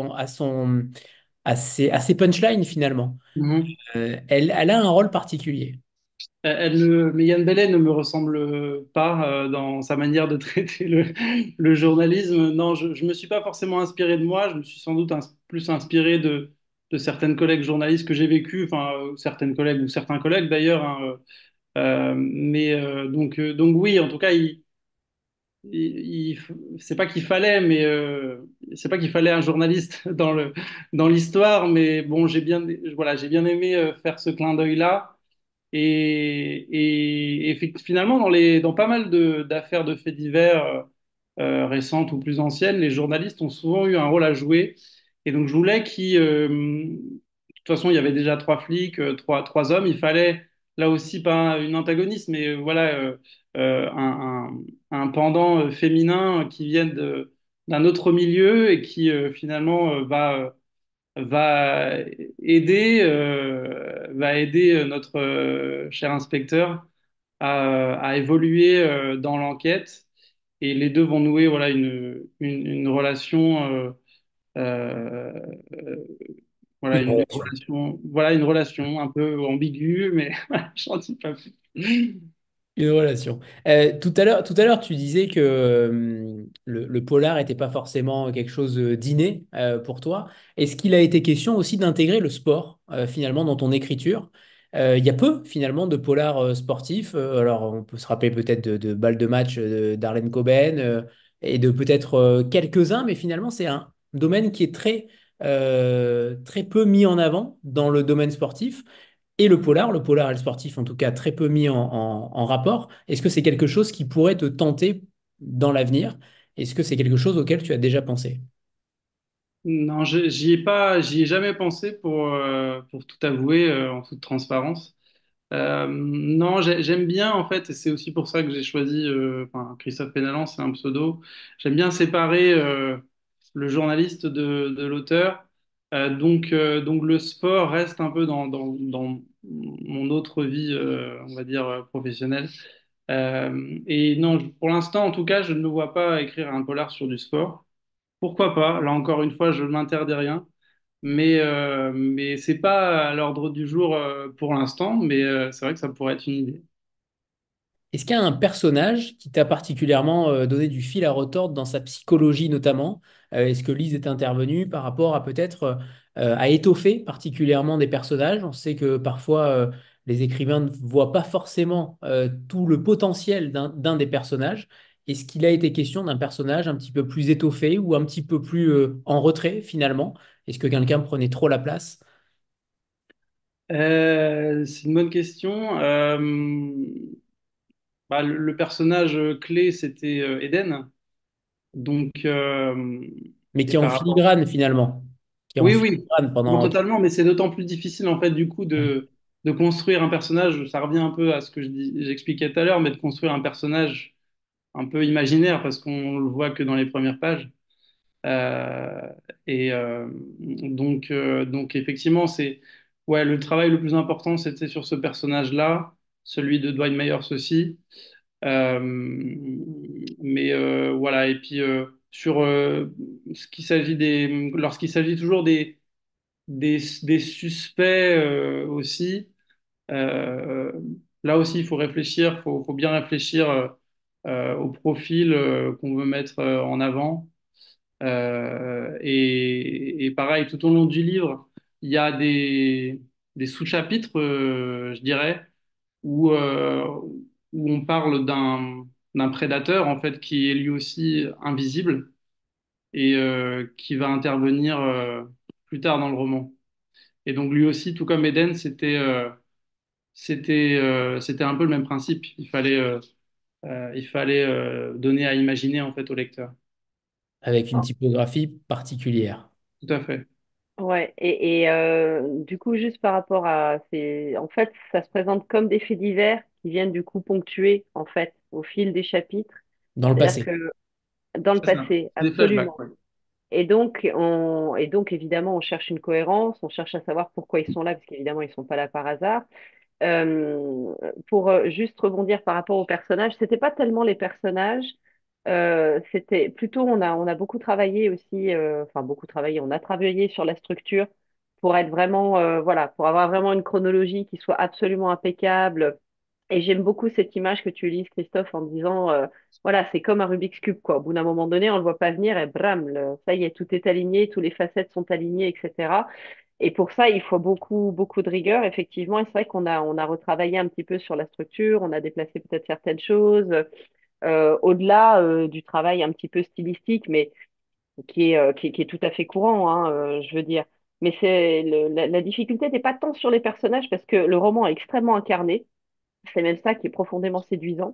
à ses punchlines, finalement. Mhm. Elle a un rôle particulier. Megan Bellet ne me ressemble pas dans sa manière de traiter le journalisme. Non, je me suis pas forcément inspiré de moi. Je me suis sans doute plus inspiré de certaines collègues journalistes que j'ai vécues, enfin certaines collègues ou certains collègues d'ailleurs, hein. Donc oui, en tout cas, c'est pas qu'il fallait, mais c'est pas qu'il fallait un journaliste dans l'histoire. Mais bon, voilà, j'ai bien aimé faire ce clin d'œil-là. Finalement, dans pas mal d'affaires de faits divers récentes ou plus anciennes, les journalistes ont souvent eu un rôle à jouer. Et donc, je voulais de toute façon, il y avait déjà trois flics, trois hommes. Il fallait là aussi pas une antagoniste, mais voilà, un pendant féminin qui vienne d'un autre milieu et qui finalement va va aider notre cher inspecteur à évoluer dans l'enquête. Et les deux vont nouer voilà, une relation, euh, euh, Une relation. voilà, une relation un peu ambiguë, mais j'en dis pas plus. Une relation. Tout à l'heure, tu disais que le polar n'était pas forcément quelque chose d'inné pour toi. Est-ce qu'il a été question aussi d'intégrer le sport finalement dans ton écriture? Il y a peu finalement de polars sportifs. Alors on peut se rappeler peut-être de balles de match d'Arlen Coben et de peut-être quelques-uns, mais finalement c'est un domaine qui est très peu mis en avant dans le domaine sportif. Et le polar et le sportif en tout cas très peu mis en rapport. Est-ce que c'est quelque chose qui pourrait te tenter dans l'avenir? Est-ce que c'est quelque chose auquel tu as déjà pensé? Non, j'y ai jamais pensé pour tout avouer en toute transparence. Non, j'aime bien en fait, et c'est aussi pour ça que j'ai choisi enfin, Christophe Pénalan, c'est un pseudo. J'aime bien séparer le journaliste de l'auteur. Donc le sport reste un peu dans mon autre vie, on va dire, professionnelle. Et non, pour l'instant, en tout cas, je ne me vois pas écrire un polar sur du sport. Pourquoi pas? Là encore une fois, je ne m'interdis rien. Mais c'est pas à l'ordre du jour pour l'instant, mais c'est vrai que ça pourrait être une idée. Est-ce qu'il y a un personnage qui t'a particulièrement donné du fil à retordre dans sa psychologie notamment? Est-ce que Lise est intervenue par rapport à peut-être à étoffer particulièrement des personnages? On sait que parfois les écrivains ne voient pas forcément tout le potentiel d'un des personnages. Est-ce qu'il a été question d'un personnage un petit peu plus étoffé ou un petit peu plus en retrait finalement? Est-ce que quelqu'un prenait trop la place? C'est une bonne question. Le personnage clé, c'était Eden. Donc, Mais Et qui est en par rapport. filigrane finalement. Qui est en Oui, oui, filigrane non, pendant. totalement, mais c'est d'autant plus difficile en fait du coup de construire un personnage. Ça revient un peu à ce que j'expliquais tout à l'heure, mais de construire un personnage un peu imaginaire parce qu'on le voit que dans les premières pages. Euh, et donc effectivement, c'est ouais, le travail le plus important, c'était sur ce personnage-là, celui de Dwight Myers aussi. Euh, mais voilà, et puis sur ce qu'il s'agit lorsqu'il s'agit toujours des suspects aussi, euh, là aussi, il faut réfléchir, faut bien réfléchir au profil qu'on veut mettre en avant. Et pareil, tout au long du livre, il y a des sous-chapitres, je dirais, où où on parle d'un prédateur en fait qui est lui aussi invisible et qui va intervenir plus tard dans le roman. Et donc lui aussi, tout comme Eden, c'était un peu le même principe. Il fallait donner à imaginer en fait au lecteur. Avec une typographie particulière. Tout à fait. Ouais, du coup, juste par rapport à ces... En fait, ça se présente comme des faits divers qui viennent du coup ponctuer, en fait, au fil des chapitres. Dans le C'est-à-dire passé. que dans le C'est ça. passé, C'est des flashbacks. absolument. Ouais. Et donc, évidemment, on cherche une cohérence, on cherche à savoir pourquoi ils sont là, parce qu'évidemment, ils sont pas là par hasard. Pour juste rebondir par rapport aux personnages, c'était pas tellement les personnages, c'était plutôt on a beaucoup travaillé aussi, enfin beaucoup travaillé, on a travaillé sur la structure pour être vraiment voilà, pour avoir vraiment une chronologie qui soit absolument impeccable. Et j'aime beaucoup cette image que tu utilises, Christophe, en disant voilà, c'est comme un Rubik's Cube quoi. Au bout d'un moment donné, on le voit pas venir et bram, ça y est, tout est aligné, tous les facettes sont alignées, etc. Et pour ça, il faut beaucoup, beaucoup de rigueur, effectivement. Et c'est vrai qu'on a retravaillé un petit peu sur la structure, on a déplacé peut-être certaines choses, au-delà du travail un petit peu stylistique, mais qui est tout à fait courant, hein, je veux dire. Mais la difficulté n'est pas tant sur les personnages, parce que le roman est extrêmement incarné. C'est même ça qui est profondément séduisant.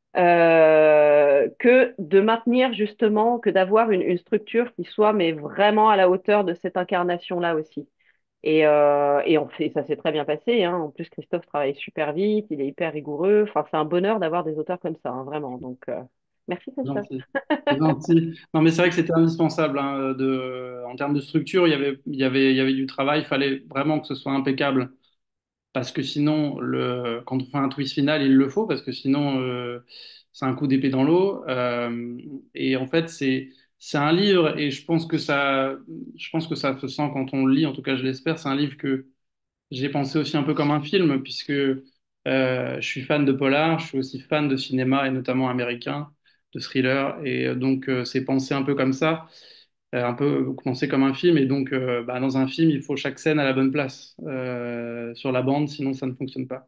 Que de maintenir justement, que d'avoir une structure qui soit mais vraiment à la hauteur de cette incarnation-là aussi. Et on fait, ça s'est très bien passé, hein. En plus, Christophe travaille super vite, il est hyper rigoureux. Enfin, c'est un bonheur d'avoir des auteurs comme ça, hein, vraiment. Donc, merci Christophe. Gentil. C'est gentil. Non, mais c'est vrai que c'était indispensable hein, en termes de structure, il y avait du travail. Il fallait vraiment que ce soit impeccable. Parce que sinon, quand on fait un twist final, il le faut, parce que sinon, c'est un coup d'épée dans l'eau. Et en fait, c'est un livre, et je pense que ça se sent quand on le lit, en tout cas, je l'espère. C'est un livre que j'ai pensé aussi un peu comme un film, puisque je suis fan de polar, je suis aussi fan de cinéma, et notamment américain, de thriller, et donc c'est pensé un peu comme ça, un peu pensé comme un film, et donc bah, dans un film, il faut chaque scène à la bonne place sur la bande, sinon ça ne fonctionne pas.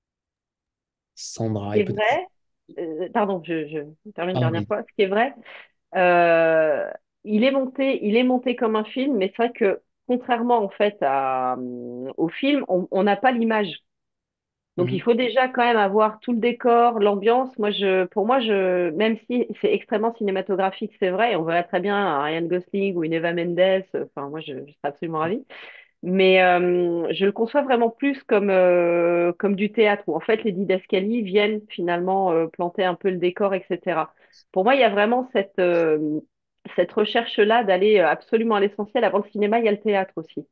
Ce Sandra, qui et est peut-être. vrai, pardon, je termine une Ah dernière oui. fois. Ce qui est vrai, euh, il est monté comme un film, mais c'est vrai que contrairement en fait au film, on n'a pas l'image. Donc il Mhm. faut déjà quand même avoir tout le décor, l'ambiance. Pour moi, même si c'est extrêmement cinématographique, c'est vrai, et on verrait très bien un Ryan Gosling ou une Eva Mendes. Enfin, moi, je serais absolument ravie. Mais je le conçois vraiment plus comme du théâtre, où en fait les didascalies viennent finalement planter un peu le décor, etc. Pour moi, il y a vraiment cette recherche-là d'aller absolument à l'essentiel. Avant le cinéma, il y a le théâtre aussi.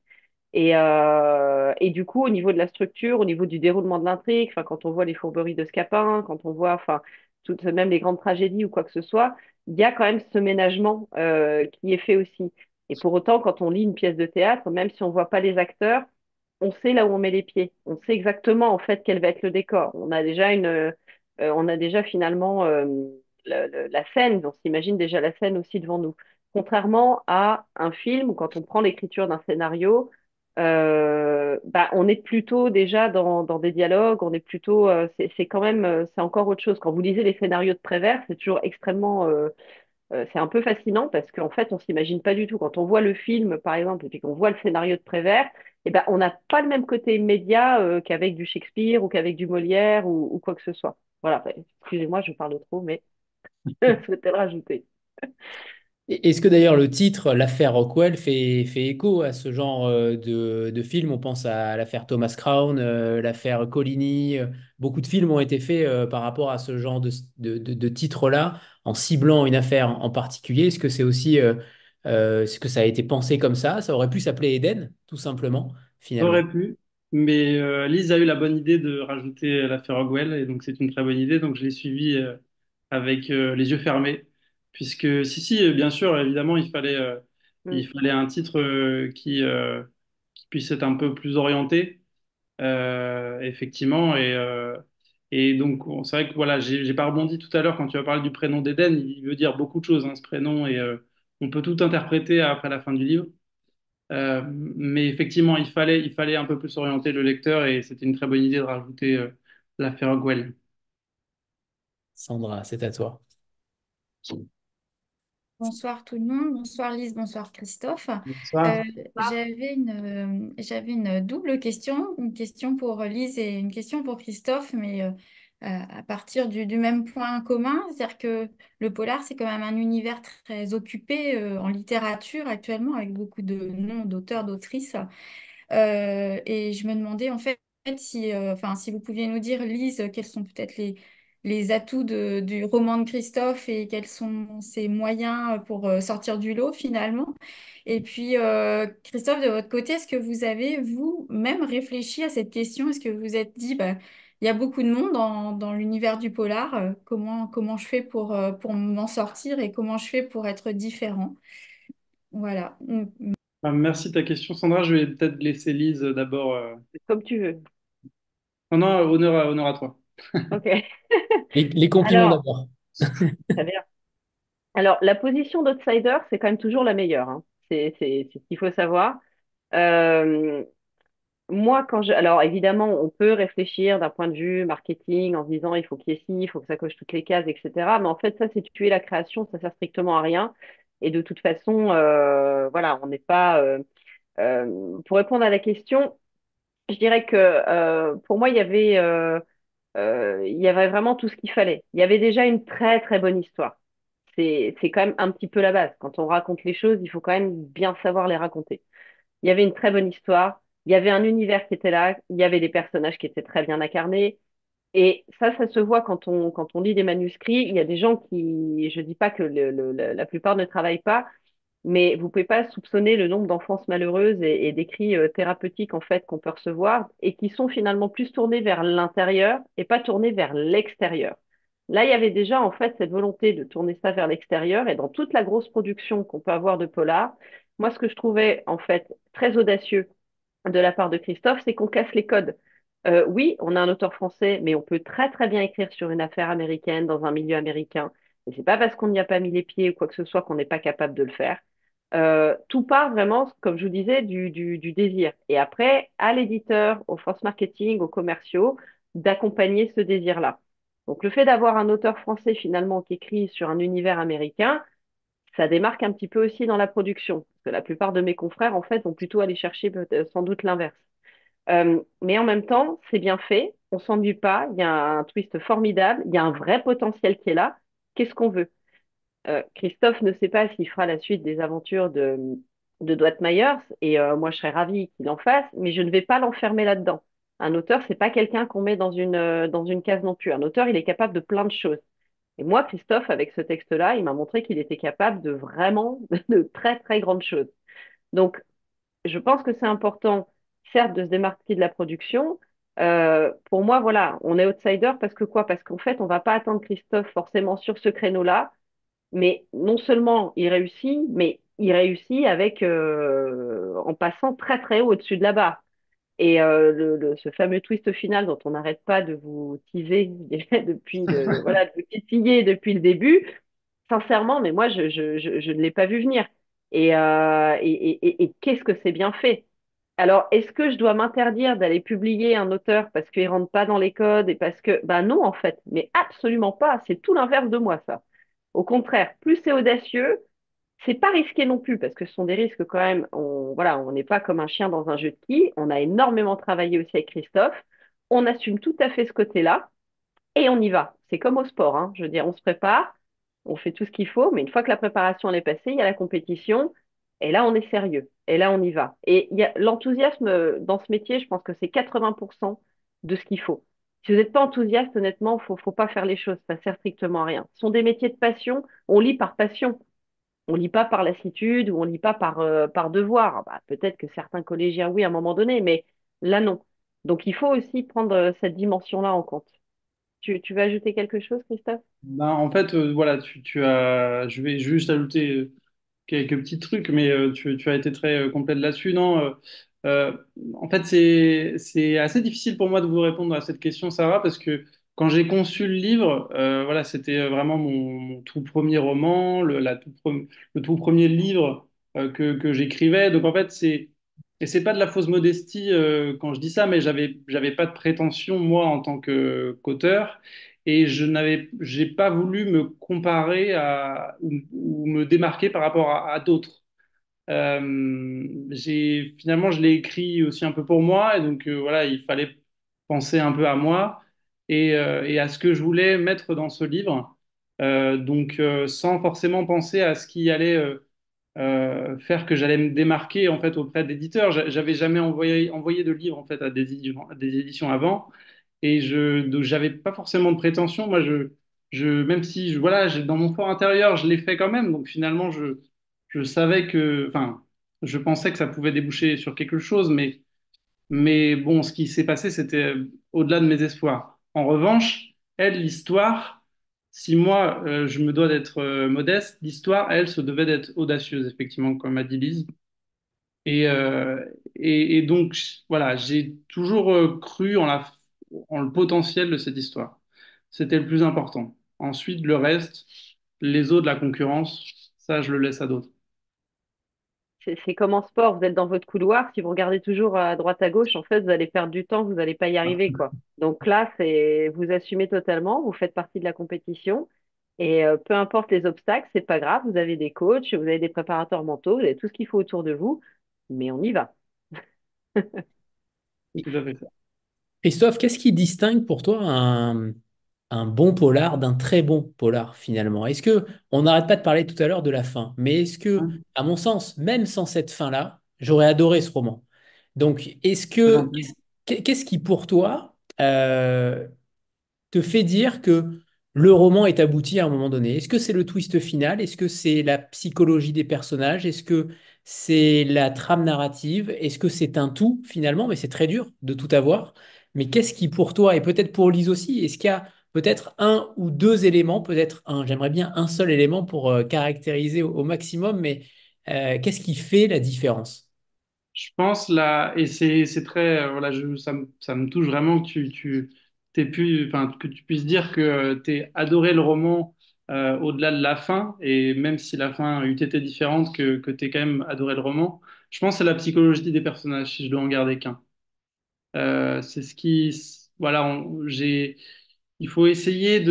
Et du coup, au niveau de la structure, au niveau du déroulement de l'intrigue, enfin, quand on voit les fourberies de Scapin, quand on voit, enfin, même les grandes tragédies ou quoi que ce soit, il y a quand même ce ménagement qui est fait aussi. Et pour autant, quand on lit une pièce de théâtre, même si on voit pas les acteurs, on sait là où on met les pieds. On sait exactement en fait quel va être le décor. On a déjà finalement la scène. On s'imagine déjà la scène aussi devant nous. Contrairement à un film où quand on prend l'écriture d'un scénario, bah, on est plutôt déjà dans des dialogues, on est plutôt, c'est quand même, c'est encore autre chose. Quand vous lisez les scénarios de Prévert, c'est toujours extrêmement, c'est un peu fascinant parce qu'en fait, on s'imagine pas du tout. Quand on voit le film, par exemple, et puis qu'on voit le scénario de Prévert, eh ben, on n'a pas le même côté immédiat qu'avec du Shakespeare ou qu'avec du Molière ou quoi que ce soit. Voilà. Excusez-moi, je parle trop, mais je souhaitais le rajouter. Est-ce que d'ailleurs le titre, l'affaire Rockwell, fait écho à ce genre de film? On pense à l'affaire Thomas Crown, l'affaire Collini. Beaucoup de films ont été faits par rapport à ce genre de titre-là, en ciblant une affaire en particulier. Est-ce que c'est aussi, est-ce que ça a été pensé comme ça? Ça aurait pu s'appeler Eden, tout simplement, Ça finalement. aurait pu, mais Lise a eu la bonne idée de rajouter l'affaire Hogwell, et donc c'est une très bonne idée, donc je l'ai suivi avec les yeux fermés, puisque si, bien sûr, évidemment, Mm. il fallait un titre qui puisse être un peu plus orienté, effectivement, et donc c'est vrai que voilà, j'ai pas rebondi tout à l'heure quand tu as parlé du prénom d'Éden, il veut dire beaucoup de choses, hein, ce prénom, et on peut tout interpréter après la fin du livre. Mais effectivement, il fallait un peu plus orienter le lecteur et c'était une très bonne idée de rajouter l'affaire Hogwell. Sandra, c'est à toi. Bonsoir tout le monde, bonsoir Lise, bonsoir Christophe. Bonsoir. J'avais une double question, une question pour Lise et une question pour Christophe, mais à partir du même point commun, c'est-à-dire que le polar, c'est quand même un univers très occupé en littérature actuellement, avec beaucoup de noms d'auteurs, d'autrices. Et je me demandais en fait si, enfin, si vous pouviez nous dire, Lise, quels sont peut-être les atouts du roman de Christophe et quels sont ses moyens pour sortir du lot finalement. Et puis, Christophe, de votre côté, est-ce que vous avez vous-même réfléchi à cette question? Est-ce que vous vous êtes dit, bah, il y a beaucoup de monde dans l'univers du polar, comment je fais pour m'en sortir et comment je fais pour être différent? Voilà. Merci de ta question, Sandra. Je vais peut-être laisser Lise d'abord. Comme tu veux. Non, non, honneur à toi. Ok. Les compliments Alors, d'abord. très bien. Alors, la position d'outsider, c'est quand même toujours la meilleure, hein. C'est ce qu'il faut savoir. Euh, Moi, alors évidemment, on peut réfléchir d'un point de vue marketing en se disant il faut qu'il y ait ci, il faut que ça coche toutes les cases, etc. Mais en fait, ça, c'est tuer la création, ça sert strictement à rien. Et de toute façon, voilà, on n'est pas. Pour répondre à la question, je dirais que pour moi, il y avait vraiment tout ce qu'il fallait. Il y avait déjà une très très bonne histoire. C'est quand même un petit peu la base. Quand on raconte les choses, il faut quand même bien savoir les raconter. Il y avait une très bonne histoire, il y avait un univers qui était là, il y avait des personnages qui étaient très bien incarnés. Et ça se voit quand on lit des manuscrits. Il y a des gens qui, je dis pas que la plupart ne travaillent pas, mais vous pouvez pas soupçonner le nombre d'enfances malheureuses et d'écrits thérapeutiques en fait qu'on peut recevoir et qui sont finalement plus tournés vers l'intérieur et pas tournés vers l'extérieur. Là, il y avait déjà en fait cette volonté de tourner ça vers l'extérieur et dans toute la grosse production qu'on peut avoir de polar, moi ce que je trouvais en fait très audacieux de la part de Christophe, c'est qu'on casse les codes. Oui, on a un auteur français, mais on peut très très bien écrire sur une affaire américaine dans un milieu américain. Et c'est pas parce qu'on n'y a pas mis les pieds ou quoi que ce soit qu'on n'est pas capable de le faire. Tout part vraiment, comme je vous disais, du désir. Et après, à l'éditeur, aux forces marketing, aux commerciaux, d'accompagner ce désir-là. Donc le fait d'avoir un auteur français finalement qui écrit sur un univers américain, ça démarque un petit peu aussi dans la production. Parce que la plupart de mes confrères, en fait, vont plutôt aller chercher sans doute l'inverse. Mais en même temps, c'est bien fait, on s'ennuie pas, il y a un twist formidable, il y a un vrai potentiel qui est là. Qu'est-ce qu'on veut? Christophe ne sait pas s'il fera la suite des aventures de Dwight Myers, et moi je serais ravie qu'il en fasse, mais je ne vais pas l'enfermer là-dedans. Un auteur, c'est pas quelqu'un qu'on met dans une case non plus. Un auteur, il est capable de plein de choses. Et moi, Christophe, avec ce texte-là, il m'a montré qu'il était capable de vraiment de très, très grandes choses. Donc, je pense que c'est important, certes, de se démarquer de la production. Pour moi, voilà, on est outsider parce que quoi? Parce qu'en fait, on va pas attendre Christophe forcément sur ce créneau-là, mais non seulement il réussit, mais il réussit avec en passant très très haut au-dessus de la barre. Et ce fameux twist final dont on n'arrête pas de vous teaser depuis voilà, de vous titiller depuis le début, sincèrement, mais moi, je ne l'ai pas vu venir. Et qu'est-ce que c'est bien fait? Alors, est-ce que je dois m'interdire d'aller publier un auteur parce qu'il rentre pas dans les codes et parce que, ben non, en fait, mais absolument pas. C'est tout l'inverse de moi, ça. Au contraire, plus c'est audacieux, c'est pas risqué non plus parce que ce sont des risques quand même. Voilà, on n'est pas comme un chien dans un jeu de quilles. On a énormément travaillé aussi avec Christophe. On assume tout à fait ce côté-là et on y va. C'est comme au sport, hein. Je veux dire, on se prépare, on fait tout ce qu'il faut, mais une fois que la préparation elle est passée, il y a la compétition, et là, on est sérieux, et là, on y va. Et il y a l'enthousiasme dans ce métier, je pense que c'est 80% de ce qu'il faut. Si vous n'êtes pas enthousiaste, honnêtement, faut pas faire les choses, ça sert strictement à rien. Ce sont des métiers de passion, on lit par passion. On lit pas par lassitude ou on lit pas par devoir. Bah, peut-être que certains collégiens, oui, à un moment donné, mais là, non. Donc, il faut aussi prendre cette dimension-là en compte. Tu veux ajouter quelque chose, Christophe? Ben, en fait, voilà, je vais juste ajouter quelques petits trucs, mais tu as été très complète là-dessus, non? Euh, En fait, c'est assez difficile pour moi de vous répondre à cette question, Sarah, parce que quand j'ai conçu le livre, voilà, c'était vraiment mon tout premier roman, le tout premier livre que j'écrivais. Donc, en fait, et c'est pas de la fausse modestie quand je dis ça, mais j'avais pas de prétention, moi, en tant qu'auteur. Et j'ai pas voulu me comparer ou me démarquer par rapport à d'autres. Finalement, je l'ai écrit aussi un peu pour moi, et donc voilà, il fallait penser un peu à moi et à ce que je voulais mettre dans ce livre, sans forcément penser à ce qui allait faire que j'allais me démarquer en fait auprès d'éditeurs. J'avais jamais envoyé de livre en fait à des éditions avant, et donc j'avais pas forcément de prétention. Moi, même si voilà, dans mon fort intérieur, je l'ai fait quand même. Donc finalement, je savais enfin, je pensais que ça pouvait déboucher sur quelque chose, mais bon, ce qui s'est passé, c'était au-delà de mes espoirs. En revanche, elle, l'histoire, si moi, je me dois d'être modeste, l'histoire, elle, se devait d'être audacieuse, effectivement, comme a dit Lise. Et, euh, et donc, voilà, j'ai toujours cru en le potentiel de cette histoire. C'était le plus important. Ensuite, le reste, les autres, la concurrence, ça, je le laisse à d'autres. C'est comme en sport, vous êtes dans votre couloir, si vous regardez toujours à droite à gauche, en fait, vous allez perdre du temps, vous n'allez pas y arriver, quoi. Donc là, vous assumez totalement, vous faites partie de la compétition, et peu importe les obstacles, c'est pas grave, vous avez des coachs, vous avez des préparateurs mentaux, vous avez tout ce qu'il faut autour de vous, mais on y va. C'est tout à fait ça. Christophe, qu'est-ce qui distingue pour toi un bon polar d'un très bon polar finalement? Est-ce que, on n'arrête pas de parler tout à l'heure de la fin, mais est-ce que, Hein, à mon sens, même sans cette fin-là, j'aurais adoré ce roman? Donc, c'est gentil. qu'est-ce qui pour toi te fait dire que le roman est abouti à un moment donné? Est-ce que c'est le twist final? Est-ce que c'est la psychologie des personnages? Est-ce que c'est la trame narrative? Est-ce que c'est un tout finalement? Mais c'est très dur de tout avoir. Mais qu'est-ce qui pour toi, et peut-être pour Lise aussi, est-ce qu'il y a peut-être un ou deux éléments, peut-être un, j'aimerais bien un seul élément pour caractériser au maximum, mais qu'est-ce qui fait la différence? Je pense là, et c'est très, voilà, ça me touche vraiment que t'aies pu, enfin, que tu puisses dire que tu t'aies adoré le roman au-delà de la fin, et même si la fin eût été différente, que t'aies quand même adoré le roman. Je pense que c'est la psychologie des personnages, si je dois en garder qu'un. C'est ce qui, voilà, il faut essayer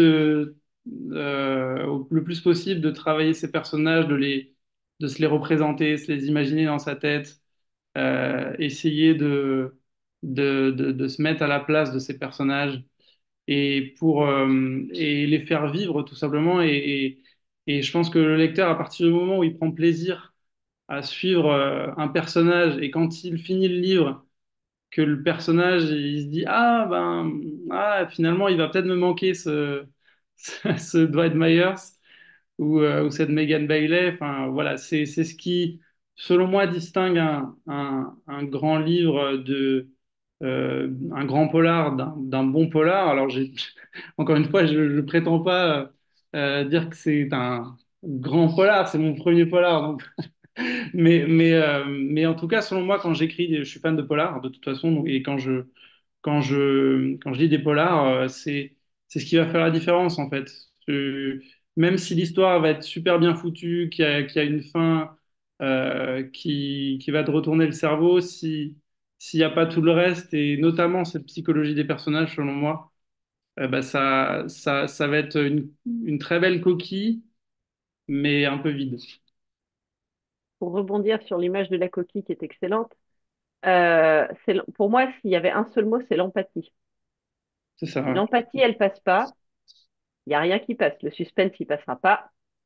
le plus possible de travailler ces personnages, de se les représenter, se les imaginer dans sa tête, essayer de se mettre à la place de ces personnages et les faire vivre tout simplement. Et je pense que le lecteur, à partir du moment où il prend plaisir à suivre un personnage et quand il finit le livre, que le personnage il se dit ah ben ah finalement il va peut-être me manquer ce Dwight Myers ou cette Megan Bailey. Enfin, voilà, c'est ce qui, selon moi, distingue un grand livre un grand polar d'un bon polar. Alors, encore une fois, je ne prétends pas dire que c'est un grand polar, c'est mon premier polar. Donc, mais en tout cas, selon moi, quand j'écris, je suis fan de polar, de toute façon, et quand je lis des polars, c'est ce qui va faire la différence, en fait. Même si l'histoire va être super bien foutue, qu'il y a une fin qui va te retourner le cerveau, s'il n'y a pas tout le reste, et notamment cette psychologie des personnages, selon moi, bah, ça va être une très belle coquille, mais un peu vide. Pour rebondir sur l'image de la coquille qui est excellente, pour moi, s'il y avait un seul mot, c'est l'empathie. C'est ça, Si ouais. l'empathie, elle passe pas, il n'y a rien qui passe. Le suspense, il passera pas.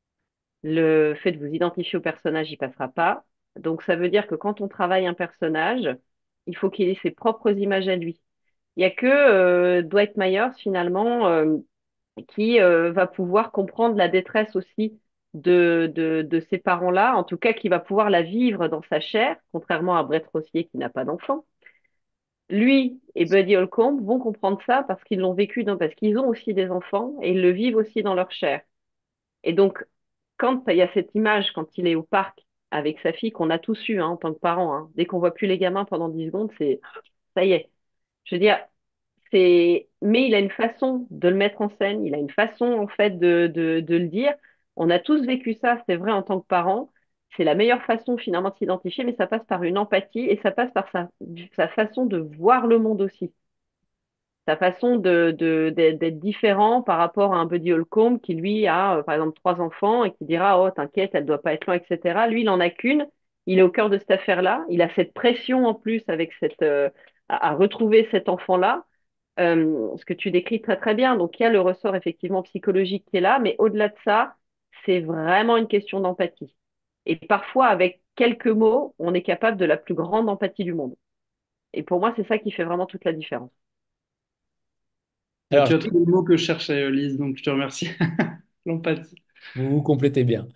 Le fait de vous identifier au personnage, il passera pas. Donc, ça veut dire que quand on travaille un personnage, il faut qu'il ait ses propres images à lui. Il n'y a que Dwight Myers, finalement, qui va pouvoir comprendre la détresse aussi de ces parents-là, en tout cas qui va pouvoir la vivre dans sa chair, contrairement à Brett Rossier qui n'a pas d'enfant. Lui et Buddy Holcomb vont comprendre ça parce qu'ils l'ont vécu, parce qu'ils ont aussi des enfants et ils le vivent aussi dans leur chair. Et donc, quand il y a cette image, quand il est au parc avec sa fille, qu'on a tous eu en tant que parents, dès qu'on voit plus les gamins pendant 10 secondes, c'est ça y est. Je veux dire, mais il a une façon de le mettre en scène, il a une façon en fait de le dire. On a tous vécu ça, c'est vrai en tant que parents. C'est la meilleure façon finalement de s'identifier, mais ça passe par une empathie et ça passe par sa façon de voir le monde aussi. Sa façon d'être différent par rapport à un Buddy Holcomb qui lui a par exemple 3 enfants et qui dira oh t'inquiète elle doit pas être loin etc. Lui il en a qu'une, il est au cœur de cette affaire-là, il a cette pression en plus avec à retrouver cet enfant-là, ce que tu décris très très bien. Donc il y a le ressort effectivement psychologique qui est là, mais au-delà de ça, c'est vraiment une question d'empathie. Et parfois, avec quelques mots, on est capable de la plus grande empathie du monde. Et pour moi, c'est ça qui fait vraiment toute la différence. Bah, Alors, tu as trouvé le mot que je cherchais, Lise, donc je te remercie. L'empathie. vous vous complétez bien.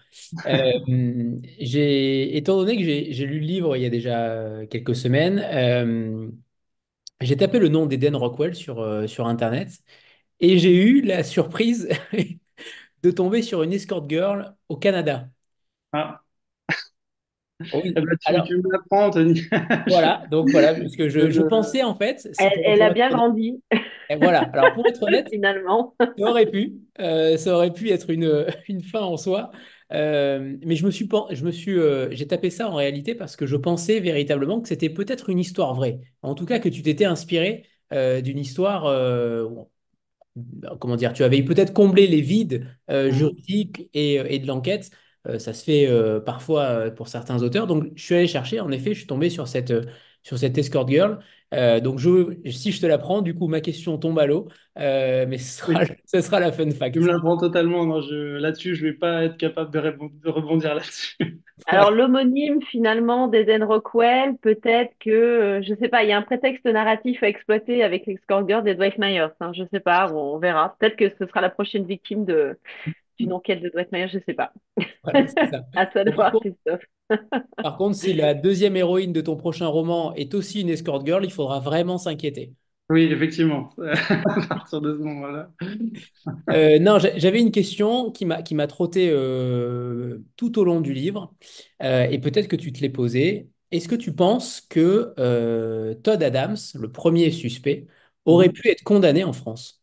Étant donné que j'ai lu le livre il y a déjà quelques semaines, j'ai tapé le nom d'Eden Rockwell sur Internet et j'ai eu la surprise de tomber sur une escort girl au Canada. Ah, Oui. eh ben, Alors, tu me l'apprends, Anthony. voilà, donc voilà, parce que je Je- pensais en fait, Elle a pour être bien honnête, grandi, et voilà, alors pour être honnête, finalement. ça aurait pu être une fin en soi. Mais j'ai tapé ça en réalité parce que je pensais véritablement que c'était peut-être une histoire vraie. En tout cas, que tu t'étais inspiré d'une histoire, comment dire, tu avais peut-être comblé les vides juridiques et de l'enquête. Ça se fait parfois pour certains auteurs. Donc, je suis allé chercher. En effet, je suis tombé sur cette escort girl. Donc, si je te la prends, du coup, ma question tombe à l'eau. Mais Oui, ce sera la fun tu me fact. l'apprends totalement. Non, là-dessus, je vais pas être capable de rebondir là-dessus. Alors, l'homonyme, finalement, d'Eden Rockwell, peut-être que, je sais pas, il y a un prétexte narratif à exploiter avec les Girls et Dwight Myers. Je sais pas, on verra. Peut-être que ce sera la prochaine victime d'une enquête de Dwight Myers, je sais pas. Voilà, c'est ça. À toi de Bon, voir, Christophe. par contre, si la deuxième héroïne de ton prochain roman est aussi une escort girl, il faudra vraiment s'inquiéter. Oui, effectivement. À partir de ce moment-là. Non, j'avais une question qui m'a trotté tout au long du livre, et peut-être que tu te l'es posée. Est-ce que tu penses que Todd Adams, le premier suspect, aurait Mhm. pu être condamné en France?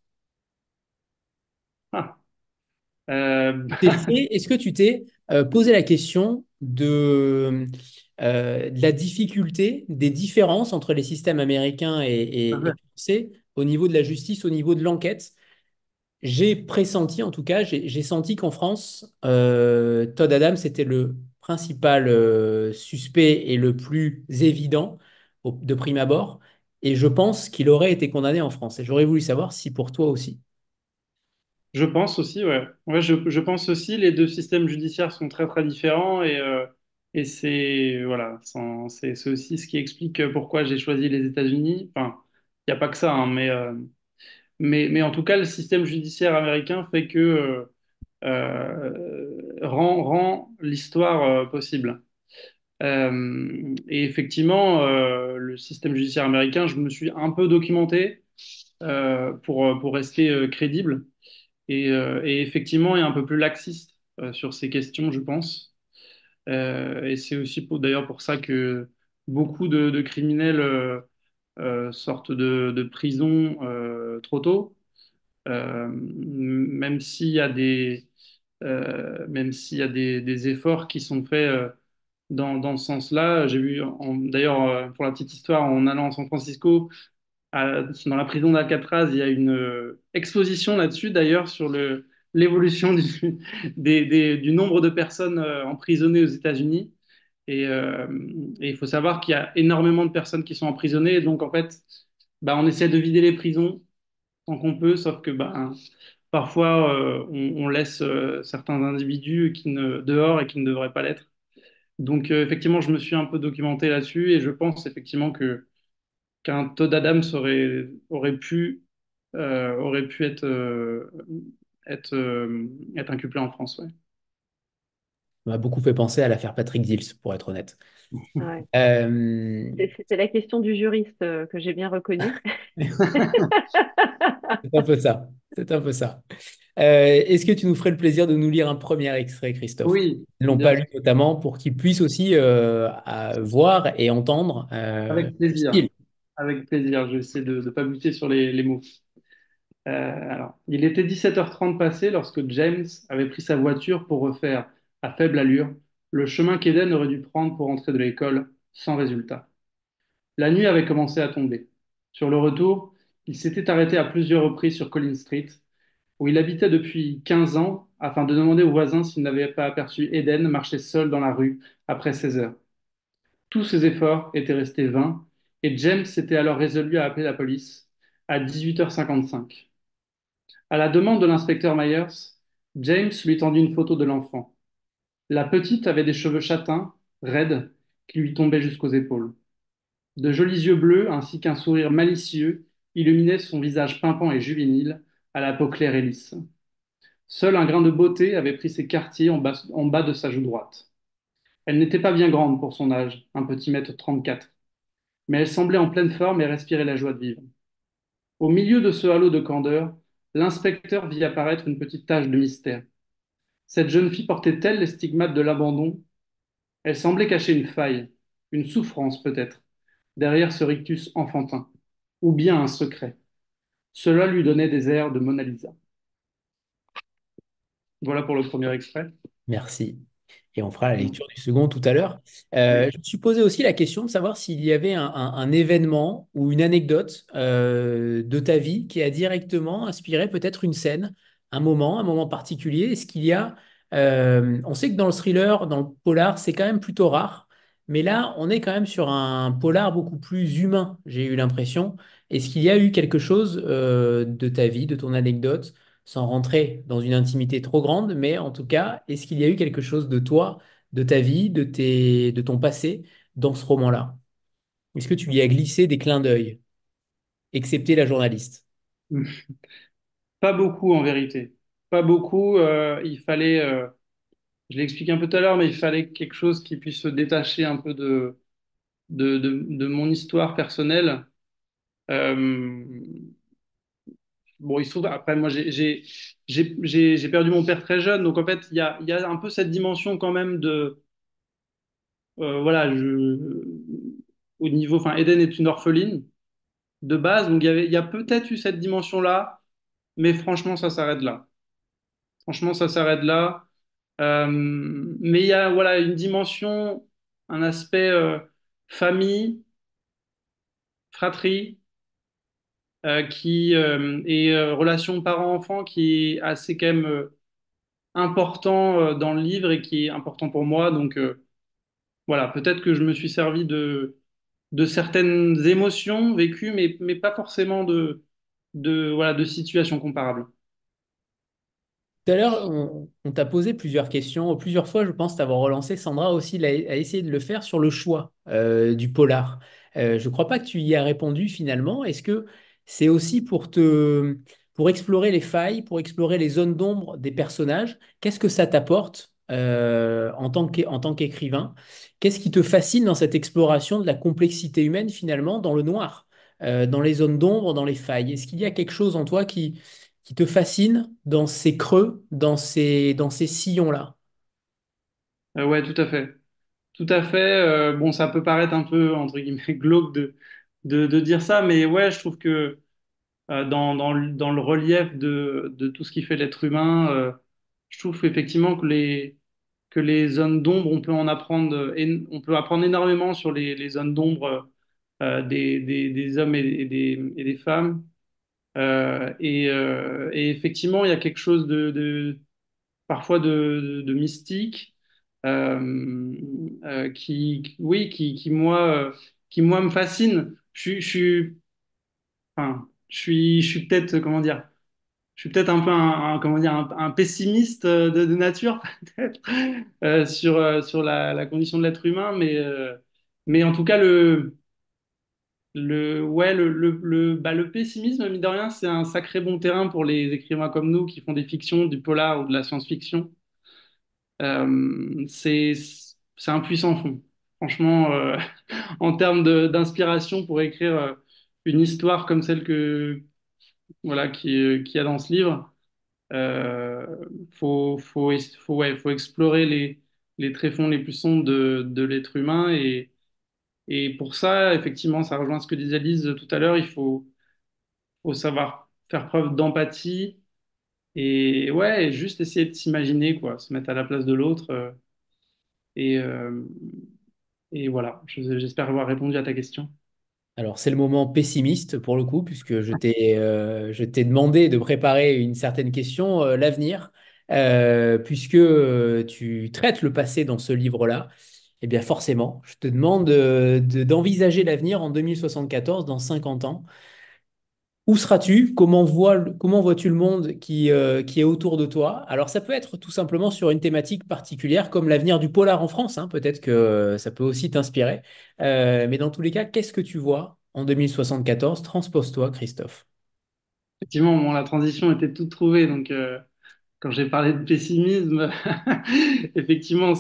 Ah. Euh, Est-ce que tu t'es posé la question de la difficulté, des différences entre les systèmes américains et français au niveau de la justice, au niveau de l'enquête? J'ai pressenti, en tout cas, j'ai senti qu'en France, Todd Adams était le principal suspect et le plus évident de prime abord. Et je pense qu'il aurait été condamné en France. Et j'aurais voulu savoir si pour toi aussi. Je pense aussi, ouais. Ouais, je pense aussi, les deux systèmes judiciaires sont très très différents et c'est voilà, c'est aussi ce qui explique pourquoi j'ai choisi les États-Unis. Enfin, il n'y a pas que ça, hein, mais en tout cas, le système judiciaire américain fait que rend l'histoire possible. Et effectivement, le système judiciaire américain, je me suis un peu documenté pour rester crédible. Et effectivement, est un peu plus laxiste sur ces questions, je pense. Et c'est aussi d'ailleurs pour ça que beaucoup de criminels sortent de prison trop tôt, même s'il y a même s'il y a des efforts qui sont faits dans ce sens-là. J'ai vu, d'ailleurs, pour la petite histoire, en allant à San Francisco, dans la prison d'Alcatraz, il y a une exposition là-dessus, d'ailleurs, sur l'évolution du nombre de personnes emprisonnées aux États-Unis. Et il faut savoir qu'il y a énormément de personnes qui sont emprisonnées. Donc, en fait, bah, on essaie de vider les prisons tant qu'on peut, sauf que bah, parfois on laisse certains individus dehors et qui ne devraient pas l'être. Donc effectivement, je me suis un peu documenté là-dessus et je pense effectivement que qu'un Todd Adams aurait pu être, être inculpé en France. Ouais. Ça m'a beaucoup fait penser à l'affaire Patrick Dills, pour être honnête. Ouais. Euh, C'était la question du juriste que j'ai bien reconnue. c'est un peu ça. C'est un peu ça. Est-ce que tu nous ferais le plaisir de nous lire un premier extrait, Christophe? Oui, Ils ne l'ont bien pas sûr. lu notamment pour qu'ils puissent aussi voir et entendre Avec le plaisir. style. Avec plaisir. Je vais essayer de ne pas buter sur les mots. Alors, il était 17h30 passé lorsque James avait pris sa voiture pour refaire, à faible allure, le chemin qu'Eden aurait dû prendre pour entrer de l'école, sans résultat. La nuit avait commencé à tomber. Sur le retour, il s'était arrêté à plusieurs reprises sur Collins Street, où il habitait depuis 15 ans, afin de demander aux voisins s'ils n'avaient pas aperçu Eden marcher seul dans la rue après 16 heures. Tous ses efforts étaient restés vains, et James s'était alors résolu à appeler la police à 18h55. À la demande de l'inspecteur Myers, James lui tendit une photo de l'enfant. La petite avait des cheveux châtains, raides, qui lui tombaient jusqu'aux épaules. De jolis yeux bleus ainsi qu'un sourire malicieux illuminaient son visage pimpant et juvénile, à la peau claire et lisse. Seul un grain de beauté avait pris ses quartiers en bas de sa joue droite. Elle n'était pas bien grande pour son âge, un petit mètre 34, mais elle semblait en pleine forme et respirait la joie de vivre. Au milieu de ce halo de candeur, l'inspecteur vit apparaître une petite tache de mystère. Cette jeune fille portait-elle les stigmates de l'abandon? Elle semblait cacher une faille, une souffrance peut-être, derrière ce rictus enfantin, ou bien un secret. Cela lui donnait des airs de Mona Lisa. Voilà pour le premier extrait. Merci. Et on fera la lecture du second tout à l'heure. Je me suis posé aussi la question de savoir s'il y avait un événement ou une anecdote de ta vie qui a directement inspiré peut-être une scène, un moment particulier. Est-ce qu'il y a, on sait que dans le thriller, dans le polar, c'est quand même plutôt rare, mais là, on est quand même sur un polar beaucoup plus humain, j'ai eu l'impression. Est-ce qu'il y a eu quelque chose de ta vie, de ton anecdote? Sans rentrer dans une intimité trop grande, mais en tout cas, est-ce qu'il y a eu quelque chose de toi, de ta vie, de ton passé dans ce roman-là? Est-ce que tu y as glissé des clins d'œil, excepté la journaliste? Pas beaucoup en vérité. Pas beaucoup. Il fallait, je l'ai expliqué un peu tout à l'heure, mais il fallait quelque chose qui puisse se détacher un peu de mon histoire personnelle. Euh, bon, il se trouve, après, moi, j'ai perdu mon père très jeune, donc en fait, il y a un peu cette dimension quand même de, voilà, au niveau, enfin, Eden est une orpheline de base, donc il y a peut-être eu cette dimension-là, mais franchement, ça s'arrête là. Franchement, ça s'arrête là. Mais il y a, voilà, une dimension, un aspect famille, fratrie, et relation parent-enfant qui est assez quand même important dans le livre et qui est important pour moi. Donc voilà, peut-être que je me suis servi de certaines émotions vécues, mais pas forcément voilà, de situations comparables. Tout à l'heure, on t'a posé plusieurs questions. Plusieurs fois, je pense t'avoir relancé. Sandra aussi a essayé de le faire sur le choix du polar. Je ne crois pas que tu y as répondu finalement. Est-ce que c'est aussi pour explorer les failles, pour explorer les zones d'ombre des personnages? Qu'est-ce que ça t'apporte en tant qu'écrivain? Qu'est-ce qui te fascine dans cette exploration de la complexité humaine finalement dans le noir, dans les zones d'ombre, dans les failles? Est-ce qu'il y a quelque chose en toi qui te fascine dans ces creux, dans ces sillons-là? Ouais, tout à fait. Tout à fait. Bon, ça peut paraître un peu, entre guillemets, glauque de dire ça, mais ouais, je trouve que dans le relief de tout ce qui fait l'être humain, je trouve effectivement que les zones d'ombre, on peut en apprendre, on peut apprendre énormément sur les zones d'ombre des hommes et des femmes. Et effectivement, il y a quelque chose parfois de mystique oui, qui moi me fascine. Je suis, enfin, je suis peut-être, comment dire, je suis peut-être un peu comment dire, un pessimiste de nature, peut-être, sur la condition de l'être humain, mais en tout cas, ouais, le pessimisme, mine de rien, c'est un sacré bon terrain pour les écrivains comme nous qui font des fictions, du polar ou de la science-fiction. C'est un puissant fond. Franchement, en termes d'inspiration pour écrire une histoire comme celle voilà, qui y a dans ce livre, euh, ouais, faut explorer les tréfonds les plus sombres de l'être humain. Et pour ça, effectivement, ça rejoint ce que disait Lise tout à l'heure, faut savoir faire preuve d'empathie et ouais, juste essayer de s'imaginer, quoi, se mettre à la place de l'autre. Et, euh, et voilà, j'espère avoir répondu à ta question. Alors, c'est le moment pessimiste pour le coup, puisque je t'ai demandé de préparer une certaine question, l'avenir, puisque tu traites le passé dans ce livre-là. Eh bien, forcément, je te demande d'envisager l'avenir en 2074, dans 50 ans. Où seras-tu? Comment vois-tu le monde qui est autour de toi? Alors, ça peut être tout simplement sur une thématique particulière, comme l'avenir du polar en France, hein. Peut-être que ça peut aussi t'inspirer. Mais dans tous les cas, qu'est-ce que tu vois en 2074? Transpose-toi, Christophe. Effectivement, bon, la transition était toute trouvée, donc quand j'ai parlé de pessimisme, effectivement,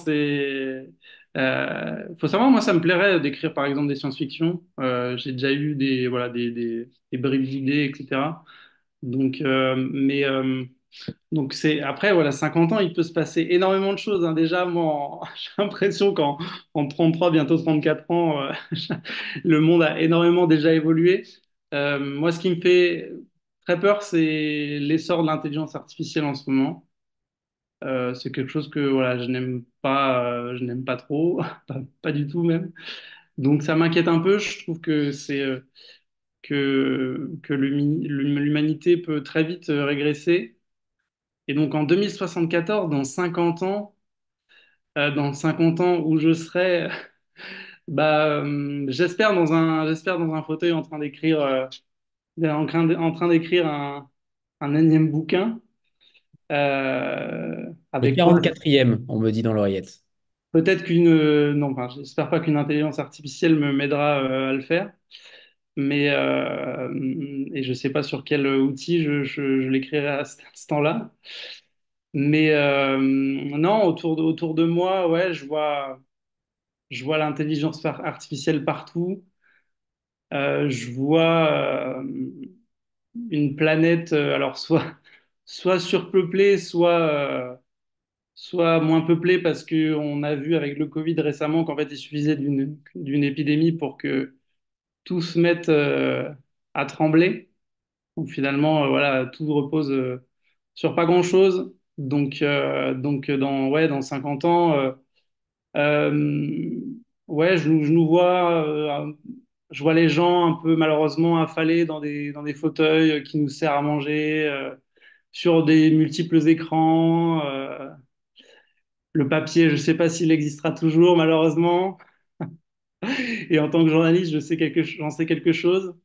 faut savoir, moi, ça me plairait d'écrire, par exemple, des science-fiction. J'ai déjà eu voilà, des bribes d'idées, etc. Donc, donc après, voilà, 50 ans, il peut se passer énormément de choses, hein. Déjà, moi, j'ai l'impression qu'en 33, bientôt 34 ans, le monde a énormément déjà évolué. Moi, ce qui me fait très peur, c'est l'essor de l'intelligence artificielle en ce moment. C'est quelque chose que voilà, je n'aime pas trop, pas du tout même. Donc ça m'inquiète un peu. Je trouve que que l'humanité peut très vite régresser. Et donc en 2074, dans 50 ans où je serai, j'espère dans un fauteuil en train d'écrire, en train d'écrire un énième bouquin Le avec 44e, on me dit dans l'oreillette. peut-être non, enfin, j'espère pas qu'une intelligence artificielle me m'aidera à le faire, mais et je sais pas sur quel outil je l'écrirai à cet instant-là. Mais non, autour de moi, ouais, je vois l'intelligence artificielle partout. Je vois une planète, alors soit surpeuplée, soit moins peuplée parce qu'on a vu avec le Covid récemment qu'en fait il suffisait d'une épidémie pour que tout se mette à trembler. Donc finalement, voilà, tout repose sur pas grand-chose. Donc ouais, dans 50 ans, euh, ouais, je nous vois, je vois les gens un peu malheureusement affalés dans des fauteuils qui nous servent à manger, sur des multiples écrans. Le papier, je ne sais pas s'il existera toujours, malheureusement. Et en tant que journaliste, j'en sais quelque chose.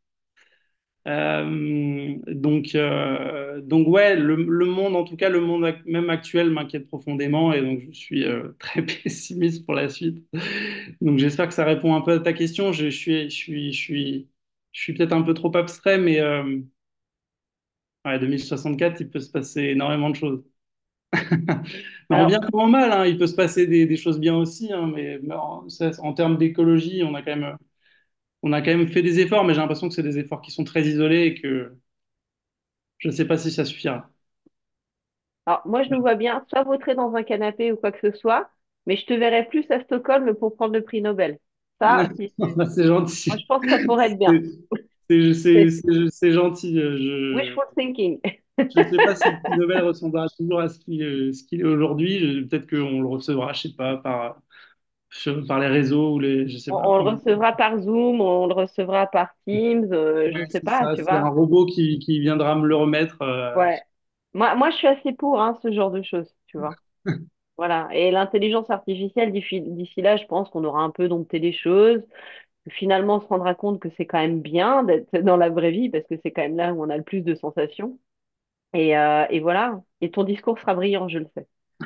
Donc ouais, le monde, en tout cas, le monde même actuel m'inquiète profondément et donc je suis très pessimiste pour la suite. Donc j'espère que ça répond un peu à ta question. Je suis peut-être un peu trop abstrait, mais ouais, 2064, il peut se passer énormément de choses. Mais en Alors, bien comme en mal, hein, il peut se passer des choses bien aussi, hein, mais en termes d'écologie, on a quand même fait des efforts, mais j'ai l'impression que c'est des efforts qui sont très isolés et que je ne sais pas si ça suffira. alors, moi, je me vois bien soit vautrer dans un canapé ou quoi que ce soit, mais je te verrais plus à Stockholm pour prendre le prix Nobel. Ça, C'est moi, je gentil. pense que ça pourrait être bien. C'est C'est c'est gentil. wishful thinking. Je sais pas si le prix Nobel ressemblera toujours à ce qu'il est aujourd'hui. Peut-être qu'on le recevra, je sais pas, par les réseaux ou je sais pas. On le recevra par Zoom, on le recevra par Teams, je Ouais, sais c'est pas, ça, tu c'est un vois. robot qui viendra me le remettre. Ouais. Moi, je suis assez pour hein, ce genre de choses, tu vois. Voilà. Et l'intelligence artificielle, d'ici là, je pense qu'on aura un peu dompté les choses. Finalement, on se rendra compte que c'est quand même bien d'être dans la vraie vie parce que c'est quand même là où on a le plus de sensations. Et voilà. Et ton discours sera brillant, je le sais.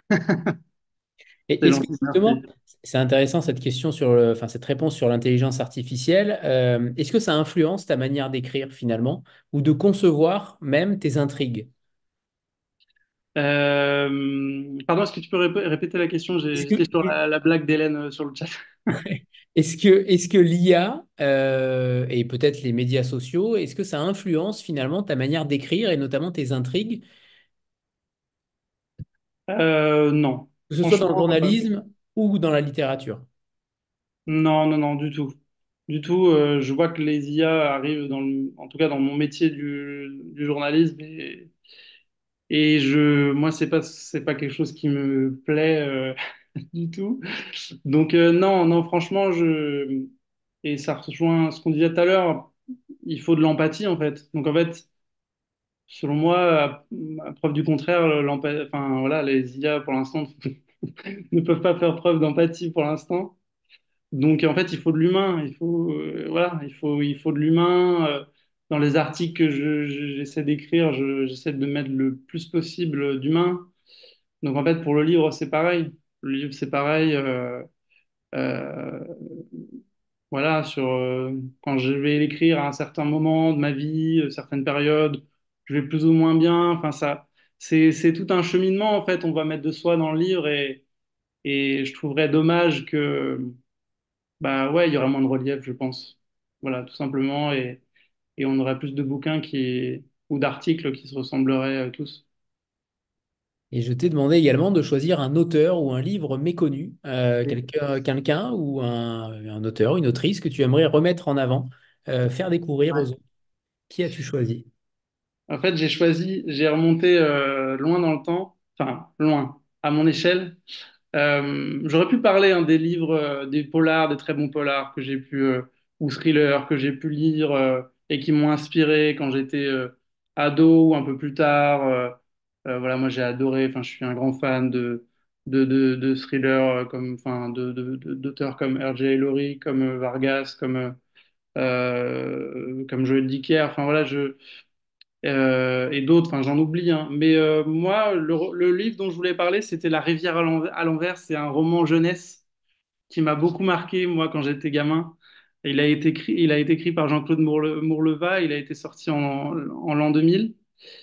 Et C'est est-ce que gentil, justement, merci. c'est intéressant cette question enfin cette réponse sur l'intelligence artificielle, est-ce que ça influence ta manière d'écrire finalement ou de concevoir même tes intrigues? Pardon, est-ce que tu peux répéter la question? Est-ce que, J'étais sur la blague d'Hélène sur le chat. est-ce que l'IA et peut-être les médias sociaux, est-ce que ça influence finalement ta manière d'écrire et notamment tes intrigues, Non, que ce soit dans le franchement, journalisme ou dans la littérature? non, non, non, du tout. Du tout, je vois que les IA arrivent en tout cas dans mon métier du journalisme et moi, c'est pas quelque chose qui me plaît du tout. Donc, non, non, franchement, et ça rejoint ce qu'on disait tout à l'heure, il faut de l'empathie en fait. Donc, en fait, selon moi, à preuve du contraire, enfin, voilà, les IA pour l'instant ne peuvent pas faire preuve d'empathie pour l'instant. Donc en fait, il faut de l'humain, voilà, il faut de l'humain. Dans les articles que j'essaie d'écrire, j'essaie de mettre le plus possible d'humain. Donc en fait, pour le livre, c'est pareil. Le livre, c'est pareil. Euh, voilà, quand je vais l'écrire à un certain moment de ma vie, certaines périodes, je vais plus ou moins bien. Enfin, c'est tout un cheminement en fait. On va mettre de soi dans le livre et je trouverais dommage que bah ouais, il y aurait moins de relief, je pense. Voilà, tout simplement. Et on aurait plus de bouquins ou d'articles qui se ressembleraient tous. Et je t'ai demandé également de choisir un auteur ou un livre méconnu, quelqu'un ou un auteur, une autrice que tu aimerais remettre en avant, faire découvrir aux Ouais. autres. Qui as-tu choisi? En fait, j'ai remonté loin dans le temps, enfin loin, à mon échelle. J'aurais pu parler hein, des livres, des polars, des très bons polars que j'ai pu, ou thrillers que j'ai pu lire et qui m'ont inspiré quand j'étais ado ou un peu plus tard. Voilà, moi j'ai adoré, enfin je suis un grand fan de thrillers enfin d'auteurs comme R.J. Laurie, comme Vargas, comme Joël Dicker. Enfin voilà, et d'autres, enfin j'en oublie, hein. Mais moi, le livre dont je voulais parler, c'était La rivière à l'envers. C'est un roman jeunesse qui m'a beaucoup marqué, moi, quand j'étais gamin. Il a été écrit par Jean-Claude Mourleva. Il a été sorti en l'an 2000.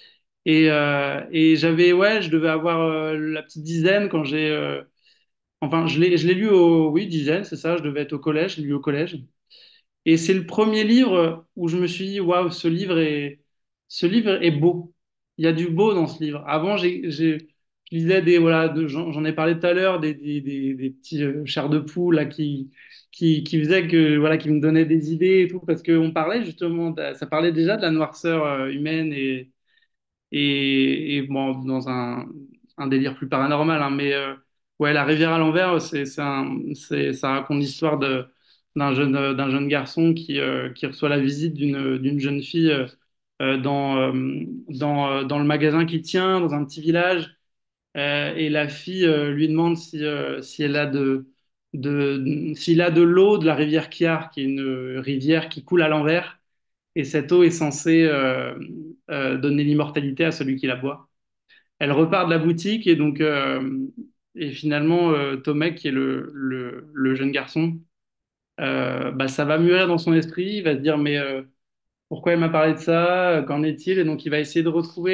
Et ouais, je devais avoir la petite dizaine quand enfin, je l'ai lu oui, dizaine, c'est ça. Je devais être au collège. Je l'ai lu au collège. Et c'est le premier livre où je me suis dit, waouh, ce livre est beau. Il y a du beau dans ce livre. Avant, je lisais voilà, j'en ai parlé tout à l'heure, des petits chairs de poule là, qui faisaient voilà, qui me donnaient des idées et tout, parce qu'on parlait justement, ça parlait déjà de la noirceur humaine et bon, dans un délire plus paranormal, hein, mais ouais, La rivière à l'envers, ça raconte l'histoire d'un jeune garçon qui reçoit la visite d'une jeune fille dans le magasin qu'il tient, dans un petit village. Et la fille lui demande si elle a s'il a de l'eau de la rivière Kiar, qui est une rivière qui coule à l'envers. Et cette eau est censée donner l'immortalité à celui qui la boit. Elle repart de la boutique et finalement, Tomek, qui est le jeune garçon, bah, ça va mûrir dans son esprit. Il va se dire, mais pourquoi elle m'a parlé de ça? Qu'en est-il? Et donc, il va essayer de retrouver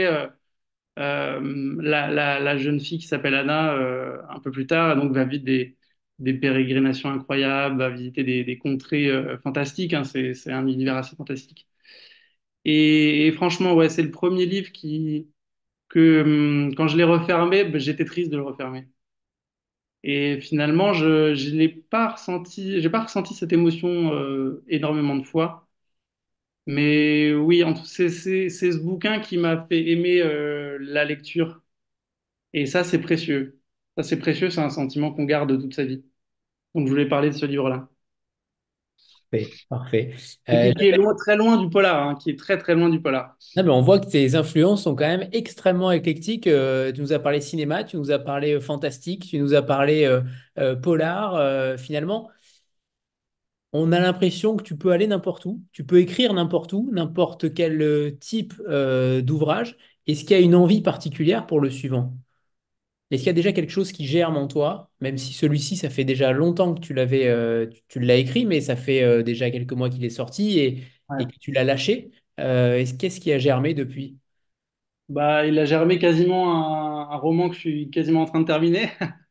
la jeune fille qui s'appelle Anna un peu plus tard. Donc, va vivre des pérégrinations incroyables, va visiter des contrées fantastiques, hein. C'est un univers assez fantastique. Et franchement, ouais, c'est le premier livre quand je l'ai refermé, ben, j'étais triste de le refermer. Et finalement, je n'ai pas ressenti, j'ai pas ressenti cette émotion énormément de fois. Mais oui, c'est ce bouquin qui m'a fait aimer la lecture. Et ça, c'est précieux. Ça, c'est précieux, c'est un sentiment qu'on garde toute sa vie. Donc, je voulais parler de ce livre-là. Parfait, parfait. Et qui est très loin du polar, hein, qui est très, très loin du polar. Ah, mais on voit que tes influences sont quand même extrêmement éclectiques. Tu nous as parlé cinéma, tu nous as parlé fantastique, tu nous as parlé polar. Finalement, on a l'impression que tu peux aller n'importe où, tu peux écrire n'importe où, n'importe quel type d'ouvrage. Est-ce qu'il y a une envie particulière pour le suivant? Est-ce qu'il y a déjà quelque chose qui germe en toi, même si celui-ci, ça fait déjà longtemps que tu l'as écrit, mais ça fait déjà quelques mois qu'il est sorti et Ouais. que tu l'as lâché. Qu'est-ce qui a germé depuis? Bah, il a germé quasiment un roman que je suis quasiment en train de terminer.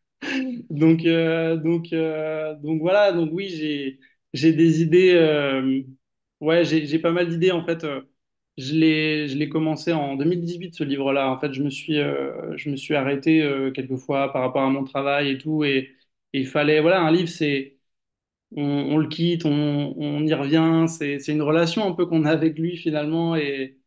Donc voilà, donc oui, j'ai des idées. Ouais, j'ai pas mal d'idées en fait. Je l'ai commencé en 2018 ce livre-là. En fait, je me suis arrêté quelquefois par rapport à mon travail et tout, et il fallait voilà un livre, c'est on le quitte, on y revient. C'est une relation un peu qu'on a avec lui finalement,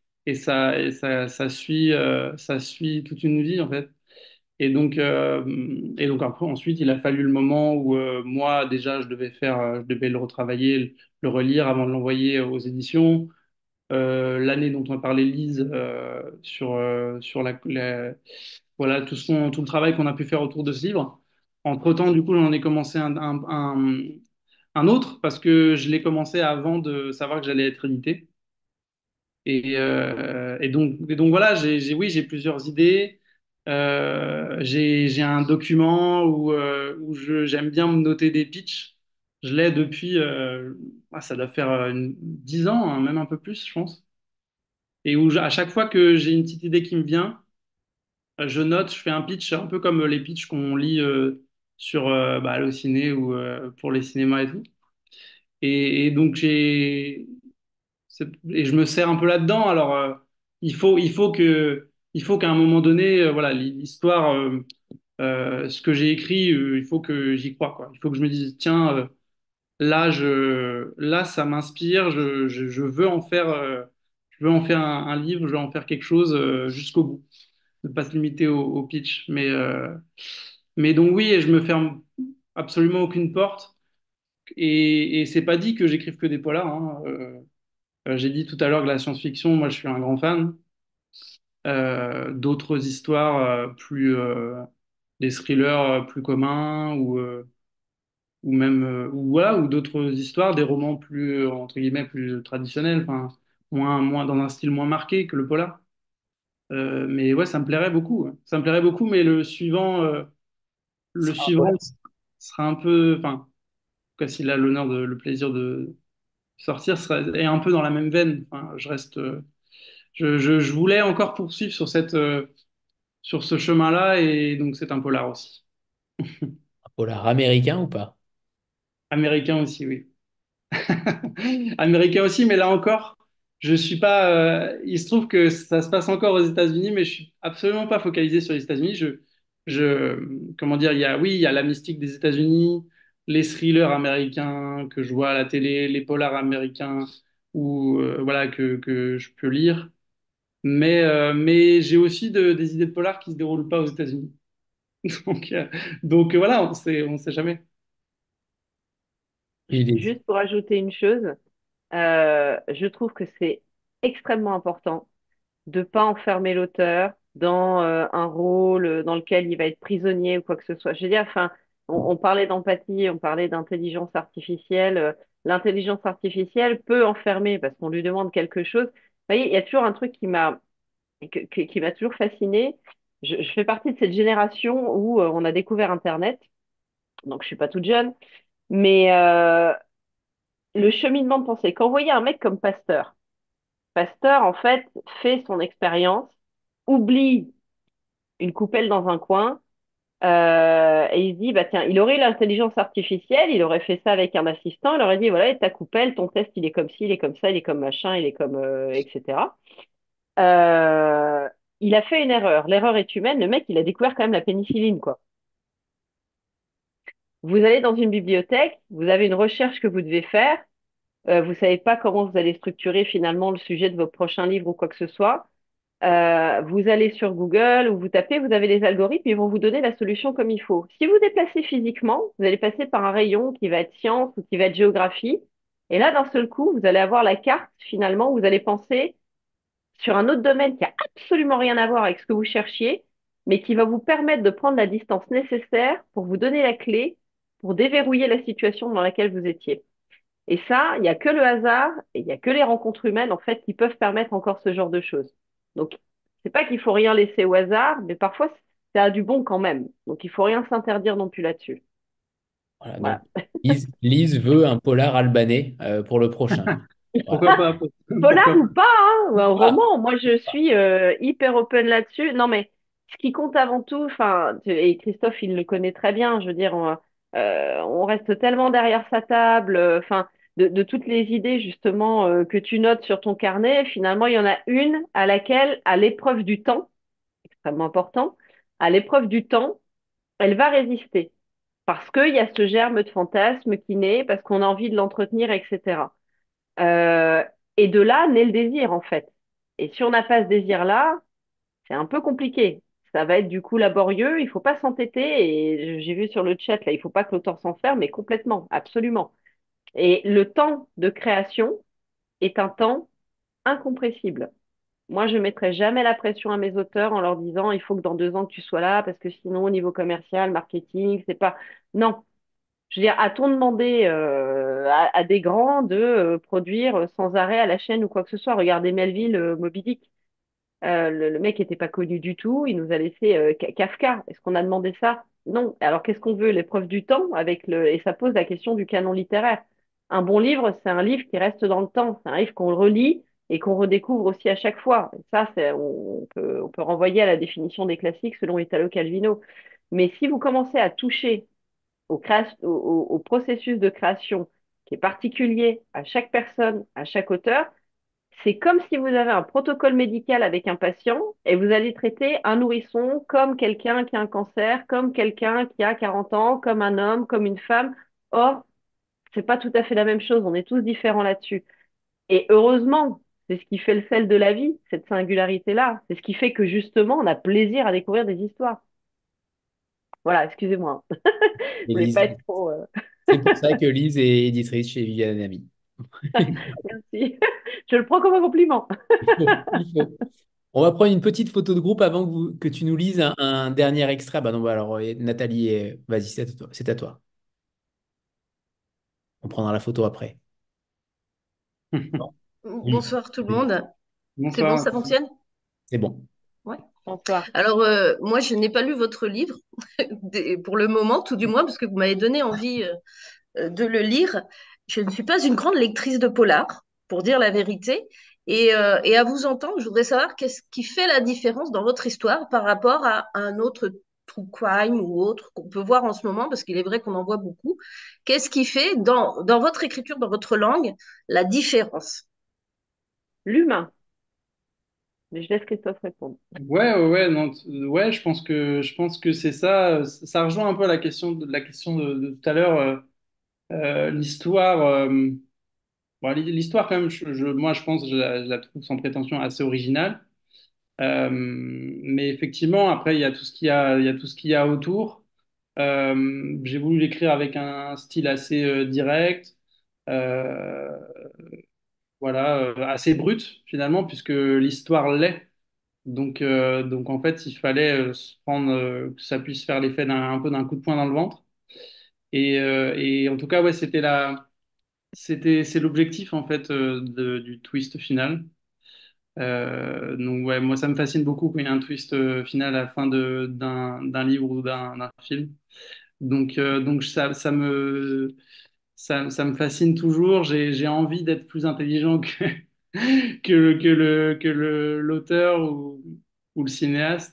et ça suit toute une vie en fait. Et donc après, ensuite, il a fallu le moment où moi, déjà, je devais le retravailler, le relire avant de l'envoyer aux éditions. L'année dont on a parlé, Lise, sur voilà, tout le travail qu'on a pu faire autour de ce livre. Entre-temps, du coup, j'en ai commencé un autre parce que je l'ai commencé avant de savoir que j'allais être édité. Et donc voilà, oui, j'ai plusieurs idées. J'ai un document où j'aime bien me noter des pitchs. Je l'ai depuis, ça doit faire 10 ans, hein, même un peu plus, je pense. Et à chaque fois que j'ai une petite idée qui me vient, je note, je fais un pitch, un peu comme les pitchs qu'on lit sur le ciné ou pour les cinémas et tout. Et donc et je me sers un peu là-dedans. Alors, il faut qu'à un moment donné, voilà, l'histoire, ce que j'ai écrit, il faut que j'y croie, quoi. Il faut que je me dise, tiens, là, ça m'inspire. Je veux en faire un livre. Je veux en faire quelque chose jusqu'au bout. Ne pas se limiter au pitch. Mais donc oui, et je me ferme absolument aucune porte. Et c'est pas dit que j'écrive que des polars, hein. J'ai dit tout à l'heure que la science-fiction, moi, je suis un grand fan. D'autres histoires des thrillers plus communs ou même ou voilà, ou d'autres histoires, des romans plus entre guillemets plus traditionnels, enfin moins dans un style moins marqué que le polar. Mais ouais, ça me plairait beaucoup, ouais. Ça me plairait beaucoup, mais le suivant sera un peu, enfin, en tout cas, s'il a le plaisir de sortir, est un peu dans la même veine. Enfin, je voulais encore poursuivre sur ce chemin-là, et donc c'est un polar aussi. Un polar américain ou pas? Américain aussi, oui. Américain aussi, mais là encore, je suis pas. Il se trouve que ça se passe encore aux États-Unis, mais je suis absolument pas focalisé sur les États-Unis. Comment dire, oui, il y a la mystique des États-Unis, les thrillers américains que je vois à la télé, les polars américains ou voilà que je peux lire. Mais j'ai aussi des idées de polars qui se déroulent pas aux États-Unis. Donc, voilà, on sait jamais. Élise. Juste pour ajouter une chose, je trouve que c'est extrêmement important de pas enfermer l'auteur dans un rôle dans lequel il va être prisonnier ou quoi que ce soit. Je veux dire, enfin, on parlait d'empathie, on parlait d'intelligence artificielle. L'intelligence artificielle peut enfermer parce qu'on lui demande quelque chose. Vous voyez, il y a toujours un truc qui m'a toujours fascinée. Je fais partie de cette génération où on a découvert Internet, donc je suis pas toute jeune, mais le cheminement de pensée. Quand vous voyez un mec comme Pasteur, en fait, fait son expérience, oublie une coupelle dans un coin, et il se dit, bah tiens, il aurait l'intelligence artificielle, il aurait fait ça avec un assistant, il aurait dit, voilà, ta coupelle, ton test, il est comme ci, il est comme ça, il est comme machin, il est comme, etc. Euh, il a fait une erreur. L'erreur est humaine. Le mec, il a découvert quand même la pénicilline, quoi. Vous allez dans une bibliothèque, vous avez une recherche que vous devez faire, vous savez pas comment vous allez structurer finalement le sujet de votre prochain livre ou quoi que ce soit. Vous allez sur Google ou vous tapez, vous avez les algorithmes, ils vont vous donner la solution comme il faut. Si vous déplacez physiquement, vous allez passer par un rayon qui va être science ou qui va être géographie. Et là, d'un seul coup, vous allez avoir la carte finalement, où vous allez penser sur un autre domaine qui a absolument rien à voir avec ce que vous cherchiez, mais qui va vous permettre de prendre la distance nécessaire pour vous donner la clé pour déverrouiller la situation dans laquelle vous étiez. Et ça, il n'y a que le hasard et il n'y a que les rencontres humaines, en fait, qui peuvent permettre encore ce genre de choses. Donc, c'est pas qu'il faut rien laisser au hasard, mais parfois, ça a du bon quand même. Donc, il faut rien s'interdire non plus là-dessus. Voilà, donc Voilà. Lise veut un polar albanais pour le prochain. Voilà. Pourquoi pas? Polar Pourquoi pas? ou pas, hein, ou un Ah, roman, moi je suis hyper open là-dessus. Non mais ce qui compte avant tout, enfin, et Christophe il le connaît très bien, je veux dire, on reste tellement derrière sa table, enfin, de toutes les idées justement que tu notes sur ton carnet, finalement il y en a une à laquelle, à l'épreuve du temps, extrêmement important, à l'épreuve du temps, elle va résister. Parce qu'il y a ce germe de fantasme qui naît, parce qu'on a envie de l'entretenir, etc. Euh, et de là naît le désir, en fait. Et si on n'a pas ce désir-là, c'est un peu compliqué. Ça va être du coup laborieux, il faut pas s'entêter. Et j'ai vu sur le chat, là, il faut pas que l'auteur s'enferme, mais complètement, absolument. Et le temps de création est un temps incompressible. Moi, je ne mettrai jamais la pression à mes auteurs en leur disant il faut que dans 2 ans que tu sois là, parce que sinon, au niveau commercial, marketing, c'est pas. Non, je veux dire, a-t-on demandé à des grands de produire sans arrêt à la chaîne ou quoi que ce soit? Regardez Melville, Moby Dick. Le mec n'était pas connu du tout, il nous a laissé Kafka. Est-ce qu'on a demandé ça? Non. Alors qu'est-ce qu'on veut? L'épreuve du temps avec et ça pose la question du canon littéraire. Un bon livre, c'est un livre qui reste dans le temps. C'est un livre qu'on relit et qu'on redécouvre aussi à chaque fois. Et ça, on peut renvoyer à la définition des classiques selon Italo Calvino. Mais si vous commencez à toucher au processus de création qui est particulier à chaque personne, à chaque auteur, c'est comme si vous avez un protocole médical avec un patient et vous allez traiter un nourrisson comme quelqu'un qui a un cancer, comme quelqu'un qui a 40 ans, comme un homme, comme une femme. Or, c'est pas tout à fait la même chose. On est tous différents là-dessus. Et heureusement, c'est ce qui fait le sel de la vie, cette singularité-là. C'est ce qui fait que justement, on a plaisir à découvrir des histoires. Voilà, excusez-moi. Je voulais Élise. pas être trop. C'est pour ça que Lise est éditrice chez Viviane Ami. Merci. Je le prends comme un compliment. Il faut, il faut. On va prendre une petite photo de groupe avant que tu nous lises un dernier extrait. Bah non, bah alors Nathalie, vas-y, c'est à toi. C'est à toi. On prendra la photo après. Bon. Oui. Bonsoir tout le monde. C'est bon, Bonsoir. ça fonctionne? C'est bon. Ouais. Bonsoir. Alors, moi, je n'ai pas lu votre livre, pour le moment, tout du moins, parce que vous m'avez donné envie de le lire. Je ne suis pas une grande lectrice de polar, pour dire la vérité. Et à vous entendre, je voudrais savoir qu'est-ce qui fait la différence dans votre histoire par rapport à un autre true crime ou autre qu'on peut voir en ce moment, parce qu'il est vrai qu'on en voit beaucoup. Qu'est-ce qui fait dans votre écriture, dans votre langue, la différence? L'humain. Mais je laisse Christophe répondre. Ouais, non, ouais, je pense que c'est ça. Ça rejoint un peu la question de tout à l'heure. L'histoire, bon, l'histoire quand même. Moi, je pense, je la trouve sans prétention assez originale. Mais effectivement, après, il y a tout ce qu'il y a autour. J'ai voulu l'écrire avec un style assez direct. Euh, voilà, assez brut finalement, puisque l'histoire l'est. Donc en fait, il fallait se prendre, que ça puisse faire l'effet un peu d'un coup de poing dans le ventre. Et en tout cas, ouais, c'est l'objectif en fait du twist final. Donc ouais, moi ça me fascine beaucoup quand il y a un twist final à la fin d'un livre ou d'un film. Donc ça me fascine toujours. J'ai envie d'être plus intelligent que l'auteur ou le cinéaste.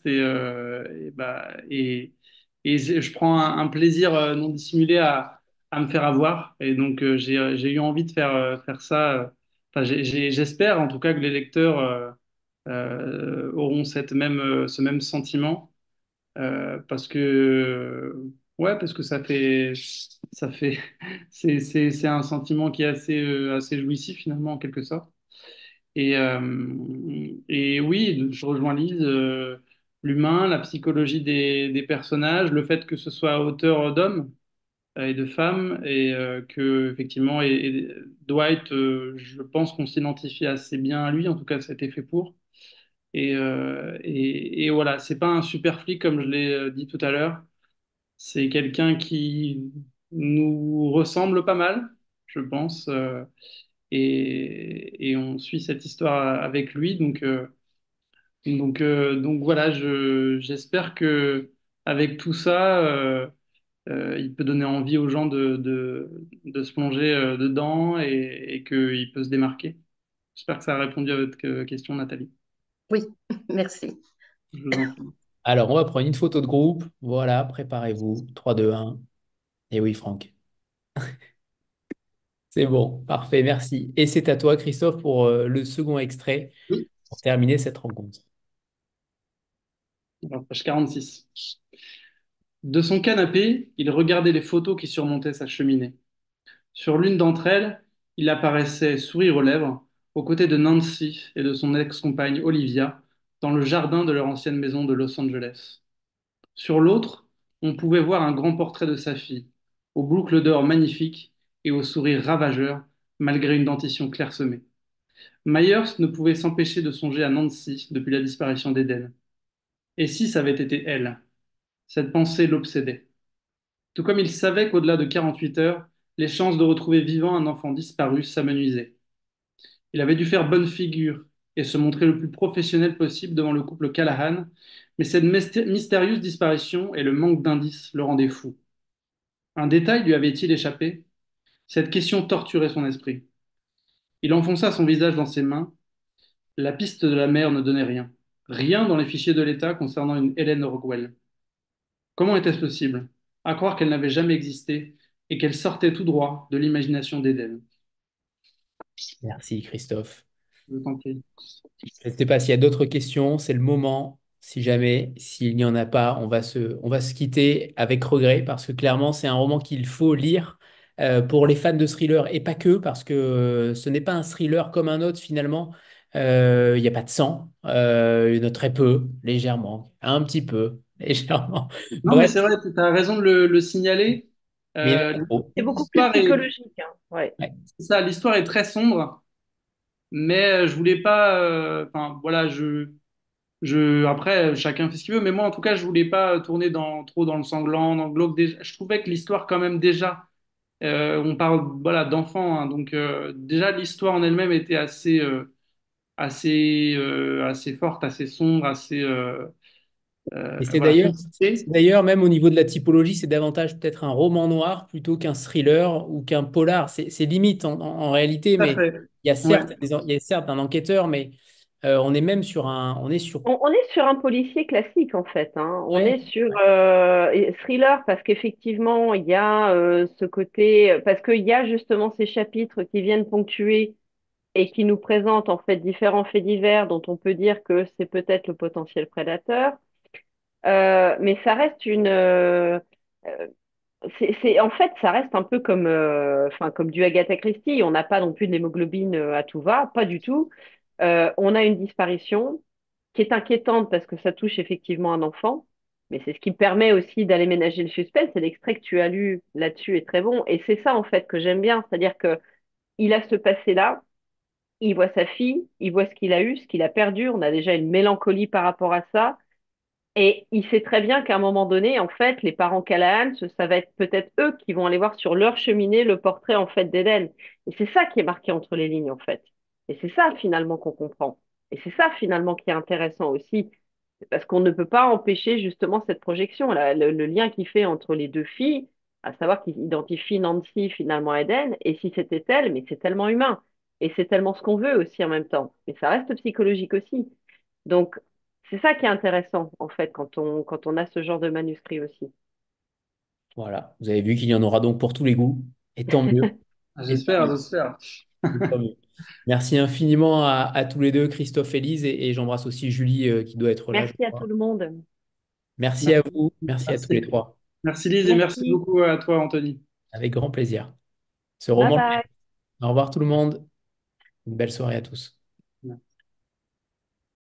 Et je prends un plaisir non dissimulé à me faire avoir. Et donc, j'ai eu envie de faire ça. Enfin, j'espère en tout cas que les lecteurs auront ce même sentiment. Parce que ça fait, c'est un sentiment qui est assez jouissif finalement en quelque sorte. Et oui, je rejoins Lise, l'humain, la psychologie des personnages, le fait que ce soit auteur d'hommes et de femmes, et que effectivement, et Dwight, je pense qu'on s'identifie assez bien à lui, en tout cas, ça a été fait pour. Et voilà, c'est pas un super flic comme je l'ai dit tout à l'heure. C'est quelqu'un qui nous ressemble pas mal, je pense. Et on suit cette histoire avec lui. Donc voilà, j'espère que avec tout ça, il peut donner envie aux gens de se plonger dedans et qu'il peut se démarquer. J'espère que ça a répondu à votre question, Nathalie. Oui, merci. Je vous en prie. Alors, on va prendre une photo de groupe. Voilà, préparez-vous. 3, 2, 1. Et oui, Franck. C'est bon, parfait, merci. Et c'est à toi, Christophe, pour le second extrait Oui, pour terminer cette rencontre. alors, page 46. De son canapé, il regardait les photos qui surmontaient sa cheminée. Sur l'une d'entre elles, il apparaissait, sourire aux lèvres, aux côtés de Nancy et de son ex-compagne Olivia, dans le jardin de leur ancienne maison de Los Angeles. Sur l'autre, on pouvait voir un grand portrait de sa fille, aux boucles d'or magnifiques et au sourire ravageur, malgré une dentition clairsemée. Myers ne pouvait s'empêcher de songer à Nancy depuis la disparition d'Eden. Et si ça avait été elle? Cette pensée l'obsédait. Tout comme il savait qu'au-delà de 48 heures, les chances de retrouver vivant un enfant disparu s'amenuisaient. Il avait dû faire bonne figure et se montrer le plus professionnel possible devant le couple Callahan, mais cette mystérieuse disparition et le manque d'indices le rendaient fou. Un détail lui avait-il échappé? Cette question torturait son esprit. Il enfonça son visage dans ses mains. La piste de la mère ne donnait rien. Rien dans les fichiers de l'État concernant une Hélène Rockwell. Comment était-ce possible? À croire qu'elle n'avait jamais existé et qu'elle sortait tout droit de l'imagination d'Éden. Merci, Christophe. Je t'en prie. Je ne sais pas s'il y a d'autres questions, c'est le moment. Si jamais, s'il n'y en a pas, on va se quitter avec regret parce que clairement, c'est un roman qu'il faut lire pour les fans de thriller et pas que parce que ce n'est pas un thriller comme un autre finalement. Il n'y a pas de sang, il y en a très peu, légèrement, un petit peu, légèrement. Non, mais Bref, c'est vrai, tu as raison de le signaler. mais il y en a Euh, pas trop. C'est beaucoup plus l'histoire est, psychologique, hein. Ouais. Ouais. c'est ça, l'histoire est très sombre, mais je voulais pas. Enfin, voilà, après, chacun fait ce qu'il veut, mais moi, en tout cas, je voulais pas tourner trop dans le sanglant, dans le glauque. Je trouvais que l'histoire, quand même, déjà, on parle, voilà, d'enfants, hein, donc déjà, l'histoire en elle-même était assez forte, assez sombre, Et c'est voilà, d'ailleurs, compliquée. c'est d'ailleurs, même au niveau de la typologie, c'est davantage peut-être un roman noir plutôt qu'un thriller ou qu'un polar. C'est limite en réalité, Tout à mais fait. il y a Ouais. certes, il y a certes un enquêteur, mais on est même sur un, on est sur, On est sur un policier classique en fait, hein. On est ouais, sur et thriller parce qu'effectivement il y a ce côté, parce qu'il y a justement ces chapitres qui viennent ponctuer et qui nous présentent en fait différents faits divers dont on peut dire que c'est peut-être le potentiel prédateur. Mais ça reste euh, en fait, ça reste un peu comme, enfin, comme du Agatha Christie. On n'a pas non plus de l'hémoglobine à tout va, pas du tout. On a une disparition qui est inquiétante parce que ça touche effectivement un enfant, mais c'est ce qui permet aussi d'aller ménager le suspense. Et l'extrait que tu as lu là-dessus est très bon. Et c'est ça en fait que j'aime bien, c'est-à-dire que il a ce passé-là, il voit sa fille, il voit ce qu'il a eu, ce qu'il a perdu. On a déjà une mélancolie par rapport à ça. Et il sait très bien qu'à un moment donné, en fait, les parents Callahan, ça va être peut-être eux qui vont aller voir sur leur cheminée le portrait en fait d'Eden. Et c'est ça qui est marqué entre les lignes en fait. Et c'est ça finalement qu'on comprend. Et c'est ça finalement qui est intéressant aussi, parce qu'on ne peut pas empêcher justement cette projection, le lien qu'il fait entre les deux filles, à savoir qu'il identifie Nancy finalement à Eden, et si c'était elle, mais c'est tellement humain. Et c'est tellement ce qu'on veut aussi en même temps. Mais ça reste psychologique aussi. Donc, c'est ça qui est intéressant, en fait, quand on a ce genre de manuscrit aussi. voilà. Vous avez vu qu'il y en aura donc pour tous les goûts, et tant mieux, Ah, et tant j'espère, mieux, j'espère. et tant mieux. Merci infiniment à tous les deux, Christophe et Lise, et j'embrasse aussi Julie qui doit être là, je Merci à tout crois. le monde. Merci à Merci, vous, merci à tous les merci. trois, Merci Lise et merci Merci. beaucoup à toi, Anthony. avec grand plaisir. Ce Bye roman. bye. Au revoir tout le monde. Une belle soirée à tous.